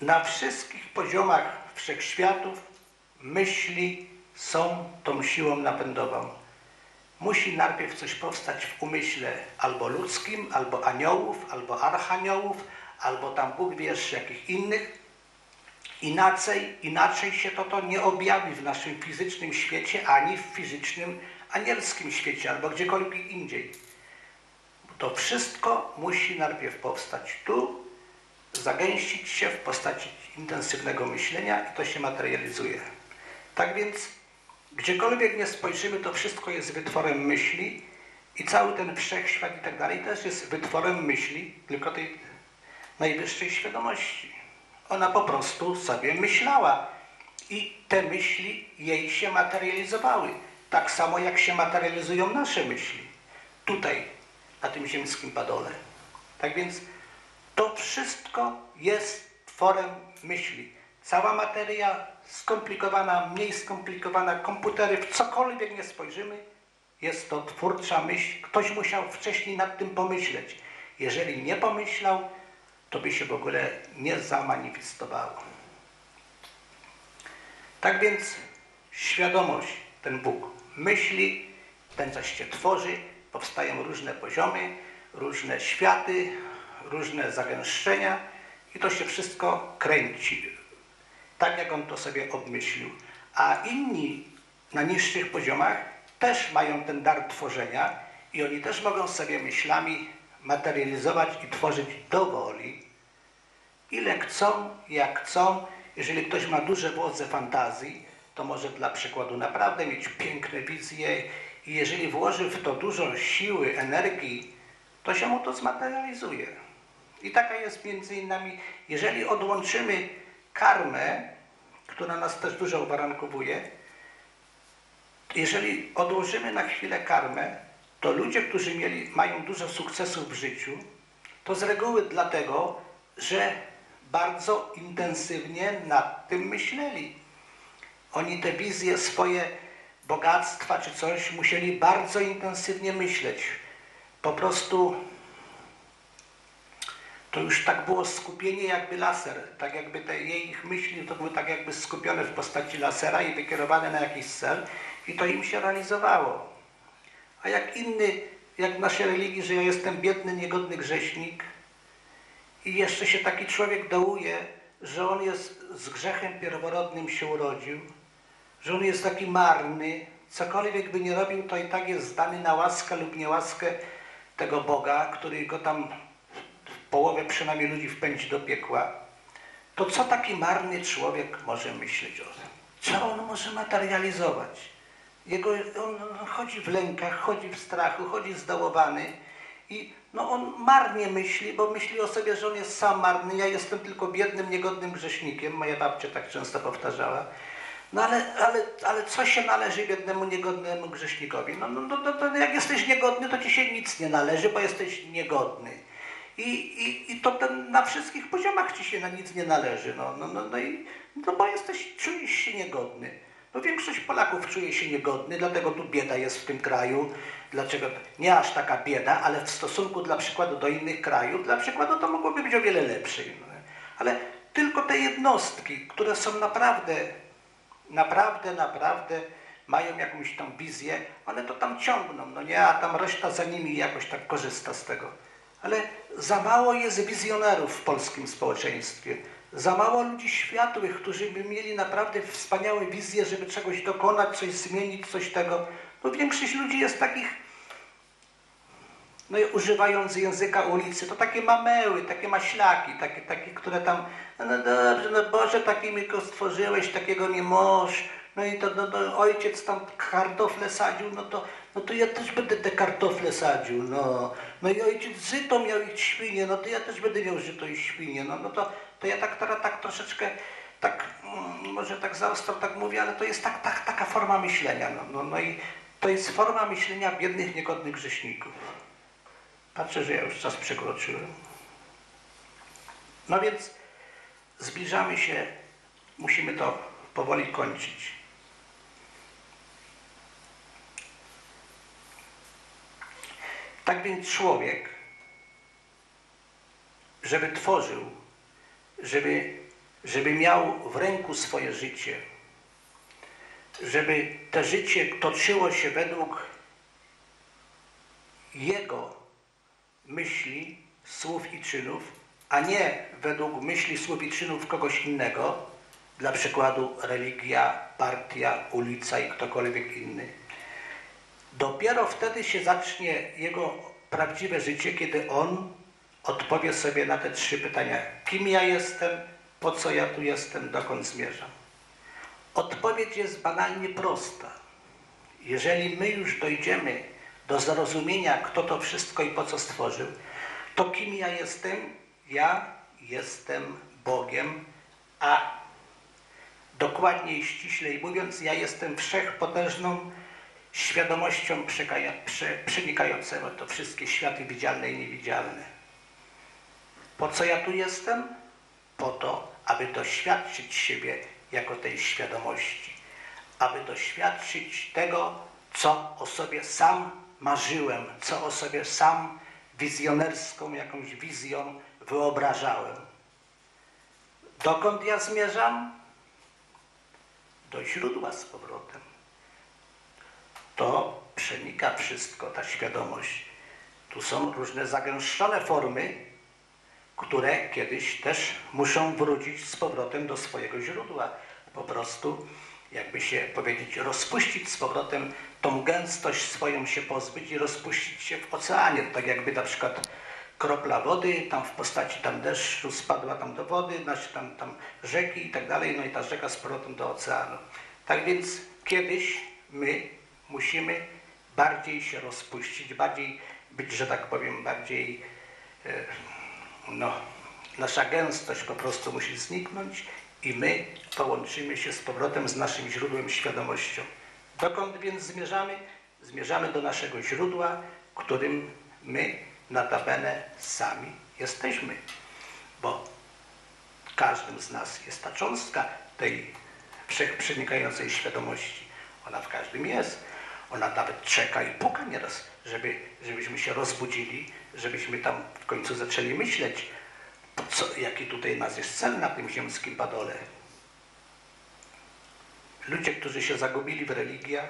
na wszystkich poziomach wszechświatów myśli są tą siłą napędową. Musi najpierw coś powstać w umyśle albo ludzkim, albo aniołów, albo archaniołów, albo tam Bóg wie jeszcze jakich innych. Inaczej, inaczej się to, to nie objawi w naszym fizycznym świecie, ani w fizycznym anielskim świecie, albo gdziekolwiek indziej. To wszystko musi najpierw powstać tu, zagęścić się w postaci intensywnego myślenia i to się materializuje. Tak więc, gdziekolwiek nie spojrzymy, to wszystko jest wytworem myśli i cały ten wszechświat i tak dalej też jest wytworem myśli, tylko tej najwyższej świadomości. Ona po prostu sobie myślała i te myśli jej się materializowały. Tak samo jak się materializują nasze myśli. Tutaj, na tym ziemskim padole. Tak więc to wszystko jest tworem myśli. Cała materia skomplikowana, mniej skomplikowana, komputery, w cokolwiek nie spojrzymy, jest to twórcza myśl. Ktoś musiał wcześniej nad tym pomyśleć. Jeżeli nie pomyślał, to by się w ogóle nie zamanifestowało. Tak więc świadomość, ten Bóg myśli, ten coś się tworzy, powstają różne poziomy, różne światy, różne zagęszczenia i to się wszystko kręci, tak jak on to sobie obmyślił. A inni na niższych poziomach też mają ten dar tworzenia i oni też mogą sobie myślami materializować i tworzyć do woli, ile chcą, jak chcą. Jeżeli ktoś ma duże wodze fantazji, to może dla przykładu naprawdę mieć piękne wizje i jeżeli włoży w to dużo siły, energii, to się mu to zmaterializuje. I taka jest między innymi, jeżeli odłączymy karmę, która nas też dużo uwarunkowuje, jeżeli odłożymy na chwilę karmę, to ludzie, którzy mieli, mają dużo sukcesów w życiu, to z reguły dlatego, że bardzo intensywnie nad tym myśleli. Oni te wizje, swoje bogactwa czy coś musieli bardzo intensywnie myśleć. Po prostu to już tak było skupienie jakby laser. Tak jakby te ich myśli to były tak jakby skupione w postaci lasera i wykierowane na jakiś cel i to im się realizowało. A jak inny, jak w naszej religii, że ja jestem biedny, niegodny grzesznik i jeszcze się taki człowiek dołuje, że on jest z grzechem pierworodnym się urodził, że on jest taki marny, cokolwiek by nie robił, to i tak jest zdany na łaskę lub niełaskę tego Boga, który go tam w połowie przynajmniej ludzi wpędzi do piekła. To co taki marny człowiek może myśleć o tym? Co on może materializować? Jego, on, on chodzi w lękach, chodzi w strachu, chodzi zdołowany i no on marnie myśli, bo myśli o sobie, że on jest sam marny, ja jestem tylko biednym, niegodnym grzesznikiem, moja babcia tak często powtarzała. No ale, ale, ale co się należy biednemu, niegodnemu grzesznikowi? No, no, no, no to jak jesteś niegodny, to ci się nic nie należy, bo jesteś niegodny. I, i, i to ten, na wszystkich poziomach ci się na nic nie należy. No, no, no, no, i, no bo jesteś, czujesz się niegodny. No większość Polaków czuje się niegodny, dlatego tu bieda jest w tym kraju. Dlaczego? Nie aż taka bieda, ale w stosunku dla przykładu do innych krajów, dla przykładu to mogłoby być o wiele lepsze. No. Ale tylko te jednostki, które są naprawdę, naprawdę, naprawdę mają jakąś tam wizję, one to tam ciągną, no nie, a tam reszta za nimi jakoś tak korzysta z tego. Ale za mało jest wizjonerów w polskim społeczeństwie. Za mało ludzi światłych, którzy by mieli naprawdę wspaniałe wizje, żeby czegoś dokonać, coś zmienić, coś tego. No większość ludzi jest takich, no i używając języka ulicy, to takie mameły, takie maślaki, takie, takie które tam, no, no dobrze, no Boże, takimi go stworzyłeś, takiego nie możesz. No i to no, no, ojciec tam kartofle sadził, no to, no to ja też będę te kartofle sadził, no. No i ojciec żyto miał i świnie, no to ja też będę miał żyto i świnie, no, no to, to ja tak teraz tak troszeczkę, tak, mm, może tak zaostro tak mówię, ale to jest tak, tak, taka forma myślenia, no, no, no i to jest forma myślenia biednych, niegodnych grzeszników. Patrzę, że ja już czas przekroczyłem. No więc zbliżamy się, musimy to powoli kończyć. Tak więc człowiek, żeby tworzył, żeby żeby miał w ręku swoje życie, żeby to życie toczyło się według jego myśli, słów i czynów, a nie według myśli, słów i czynów kogoś innego, dla przykładu religia, partia, ulica i ktokolwiek inny. Dopiero wtedy się zacznie jego prawdziwe życie, kiedy on odpowie sobie na te trzy pytania. Kim ja jestem, po co ja tu jestem, dokąd zmierzam? Odpowiedź jest banalnie prosta. Jeżeli my już dojdziemy do zrozumienia, kto to wszystko i po co stworzył, to kim ja jestem? Ja jestem Bogiem, a dokładniej, ściślej mówiąc, ja jestem wszechpotężną świadomością przenikającą to wszystkie światy widzialne i niewidzialne. Po co ja tu jestem? Po to, aby doświadczyć siebie jako tej świadomości, aby doświadczyć tego, co o sobie sam marzyłem, co o sobie sam wizjonerską jakąś wizją wyobrażałem. Dokąd ja zmierzam? Do źródła z powrotem. To przenika wszystko, ta świadomość. Tu są różne zagęszczone formy, które kiedyś też muszą wrócić z powrotem do swojego źródła. Po prostu, jakby się powiedzieć, rozpuścić z powrotem tą gęstość swoją się pozbyć i rozpuścić się w oceanie. Tak jakby na przykład kropla wody tam w postaci tam deszczu spadła tam do wody, znaczy tam, tam rzeki i tak dalej, no i ta rzeka z powrotem do oceanu. Tak więc kiedyś my musimy bardziej się rozpuścić, bardziej być, że tak powiem, bardziej, no, nasza gęstość po prostu musi zniknąć i my połączymy się z powrotem z naszym źródłem, świadomością. Dokąd więc zmierzamy? Zmierzamy do naszego źródła, którym my notabene sami jesteśmy, bo w każdym z nas jest ta cząstka tej wszechprzenikającej świadomości. Ona w każdym jest. Ona nawet czeka i puka nieraz, żeby, żebyśmy się rozbudzili, żebyśmy tam w końcu zaczęli myśleć, co, jaki tutaj nas jest cel na tym ziemskim padole. Ludzie, którzy się zagubili w religiach,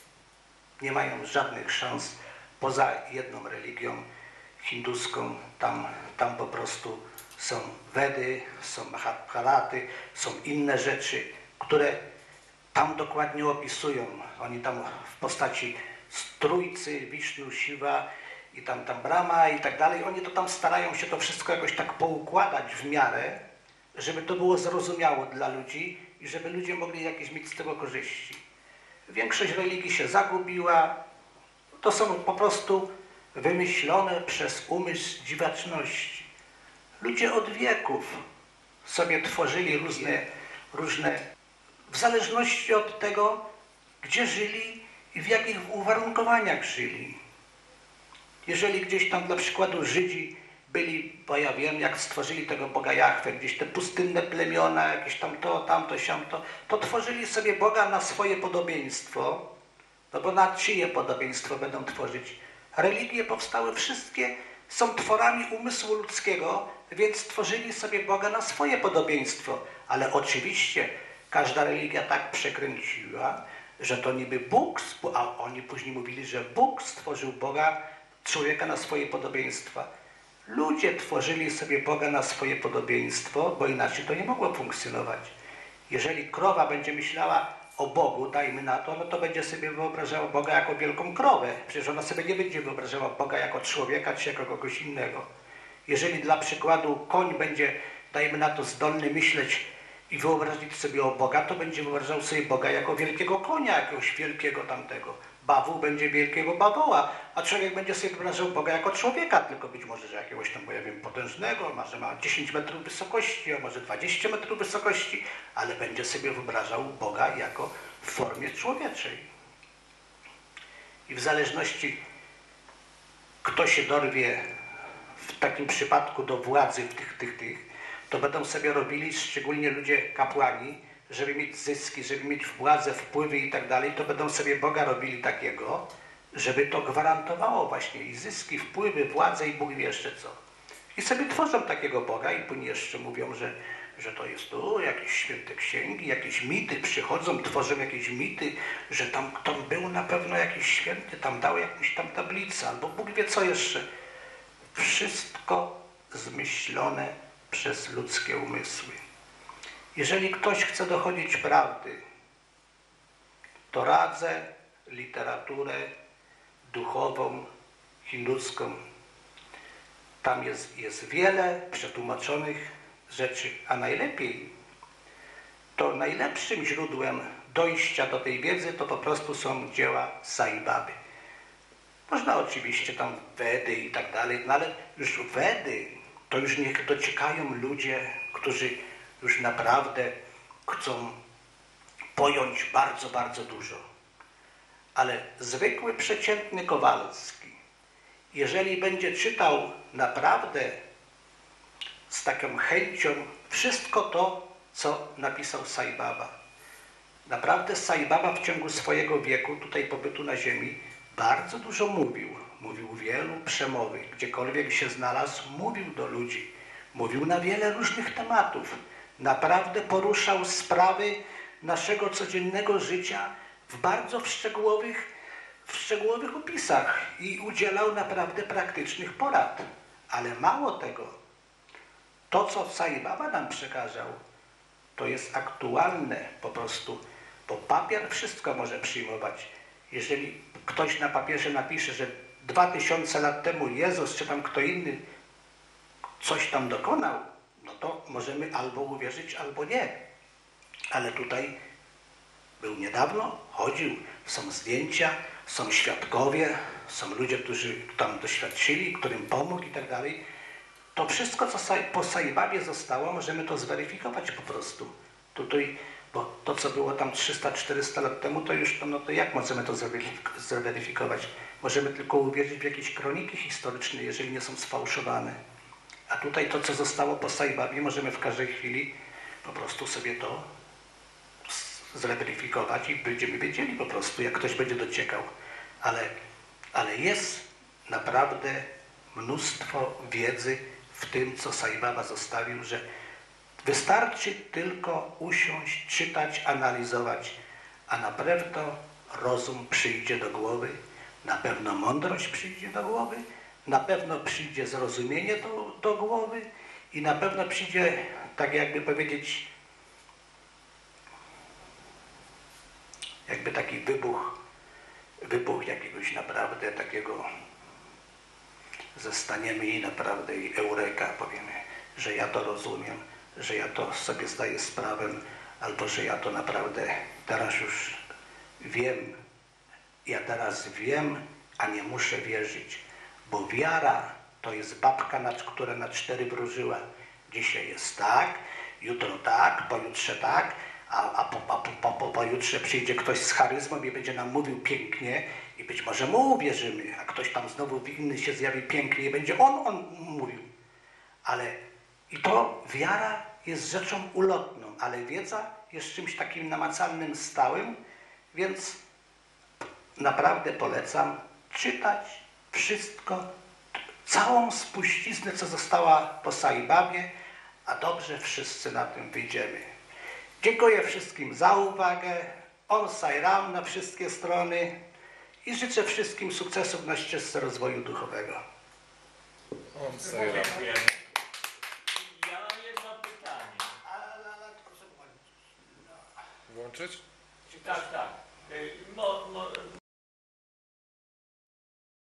nie mają żadnych szans poza jedną religią hinduską. Tam, tam po prostu są Wedy, są Mahabharaty, są inne rzeczy, które tam dokładnie opisują. Oni tam w postaci Trójcy, Wisznu, Siwa i tam, tam Brahma i tak dalej, oni to tam starają się to wszystko jakoś tak poukładać w miarę, żeby to było zrozumiałe dla ludzi i żeby ludzie mogli jakieś mieć z tego korzyści. Większość religii się zagubiła. To są po prostu wymyślone przez umysł dziwaczności. Ludzie od wieków sobie tworzyli różne, różne w zależności od tego, gdzie żyli i w jakich uwarunkowaniach żyli. Jeżeli gdzieś tam dla przykładu Żydzi byli, bo ja wiem, jak stworzyli tego Boga Jahwe, gdzieś te pustynne plemiona, jakieś tam to, tamto, siamto, to tworzyli sobie Boga na swoje podobieństwo, no bo na czyje podobieństwo będą tworzyć? Religie powstały wszystkie, są tworami umysłu ludzkiego, więc tworzyli sobie Boga na swoje podobieństwo. Ale oczywiście każda religia tak przekręciła, że to niby Bóg, a oni później mówili, że Bóg stworzył Boga, człowieka na swoje podobieństwa. Ludzie tworzyli sobie Boga na swoje podobieństwo, bo inaczej to nie mogło funkcjonować. Jeżeli krowa będzie myślała o Bogu, dajmy na to, no to będzie sobie wyobrażała Boga jako wielką krowę. Przecież ona sobie nie będzie wyobrażała Boga jako człowieka czy jako kogoś innego. Jeżeli dla przykładu koń będzie, dajmy na to, zdolny myśleć i wyobrazić sobie o Boga, to będzie wyobrażał sobie Boga jako wielkiego konia, jakiegoś wielkiego tamtego. Bawół będzie wielkiego bawoła, a człowiek będzie sobie wyobrażał Boga jako człowieka, tylko być może, że jakiegoś tam, bo ja wiem, potężnego, może ma dziesięć metrów wysokości, a może dwadzieścia metrów wysokości, ale będzie sobie wyobrażał Boga jako w formie człowieczej. I w zależności, kto się dorwie w takim przypadku do władzy w tych, tych, tych, to będą sobie robili, szczególnie ludzie kapłani, żeby mieć zyski, żeby mieć władzę, wpływy i tak dalej, to będą sobie Boga robili takiego, żeby to gwarantowało właśnie i zyski, wpływy, władzę i Bóg wie jeszcze co. I sobie tworzą takiego Boga i później jeszcze mówią, że że to jest tu jakieś święte księgi, jakieś mity przychodzą, tworzą jakieś mity, że tam, tam był na pewno jakiś święty, tam dał jakąś tam tablicę, albo Bóg wie co jeszcze. Wszystko zmyślone przez ludzkie umysły. Jeżeli ktoś chce dochodzić prawdy, to radzę literaturę duchową, hinduską. Tam jest, jest wiele przetłumaczonych rzeczy, a najlepiej, to najlepszym źródłem dojścia do tej wiedzy to po prostu są dzieła Sai Baby. Można oczywiście tam Wedy i tak dalej, no ale już Wedy to już niech dociekają ludzie, którzy już naprawdę chcą pojąć bardzo, bardzo dużo. Ale zwykły, przeciętny Kowalski, jeżeli będzie czytał naprawdę z taką chęcią wszystko to, co napisał Sai Baba. Naprawdę Sai Baba w ciągu swojego wieku, tutaj pobytu na ziemi, bardzo dużo mówił. Mówił wielu przemowy. Gdziekolwiek się znalazł, mówił do ludzi. Mówił na wiele różnych tematów. Naprawdę poruszał sprawy naszego codziennego życia w bardzo w szczegółowych, w szczegółowych opisach i udzielał naprawdę praktycznych porad. Ale mało tego, to co Sai Baba nam przekazał, to jest aktualne po prostu, bo papier wszystko może przyjmować. Jeżeli ktoś na papierze napisze, że dwa tysiące lat temu Jezus czy tam kto inny coś tam dokonał, no to możemy albo uwierzyć, albo nie. Ale tutaj był niedawno, chodził, są zdjęcia, są świadkowie, są ludzie, którzy tam doświadczyli, którym pomógł i tak dalej. To wszystko, co po Sai Babie zostało, możemy to zweryfikować po prostu. Tutaj, bo to, co było tam trzysta czterysta lat temu, to już, no to jak możemy to zweryfikować? Możemy tylko uwierzyć w jakieś kroniki historyczne, jeżeli nie są sfałszowane. A tutaj to, co zostało po Sai Babie, możemy w każdej chwili po prostu sobie to zweryfikować i będziemy wiedzieli po prostu, jak ktoś będzie dociekał. Ale, ale jest naprawdę mnóstwo wiedzy w tym, co Sai Baba zostawił, że wystarczy tylko usiąść, czytać, analizować, a na pewno rozum przyjdzie do głowy, na pewno mądrość przyjdzie do głowy, na pewno przyjdzie zrozumienie do, do głowy i na pewno przyjdzie, tak jakby powiedzieć, jakby taki wybuch, wybuch jakiegoś naprawdę takiego, zostaniemy i naprawdę i eureka, powiemy, że ja to rozumiem, że ja to sobie zdaję sprawę, albo że ja to naprawdę teraz już wiem, ja teraz wiem, a nie muszę wierzyć, bo wiara to jest babka, która na cztery wróżyła. Dzisiaj jest tak, jutro tak, pojutrze tak, a, a, po, a po, po, pojutrze przyjdzie ktoś z charyzmą i będzie nam mówił pięknie i być może mu uwierzymy, a ktoś tam znowu inny się zjawi pięknie i będzie on, on mówił. Ale i to wiara jest rzeczą ulotną, ale wiedza jest czymś takim namacalnym, stałym, więc naprawdę polecam czytać wszystko, całą spuściznę, co została po Sai Babie, a dobrze wszyscy na tym wyjdziemy. Dziękuję wszystkim za uwagę. Om Sai Ram na wszystkie strony i życzę wszystkim sukcesów na ścieżce rozwoju duchowego. Om Sai Ram. Dziękujemy. Ja mam jedno pytanie. Włączyć? Tak, tak. Y, Mo, mo,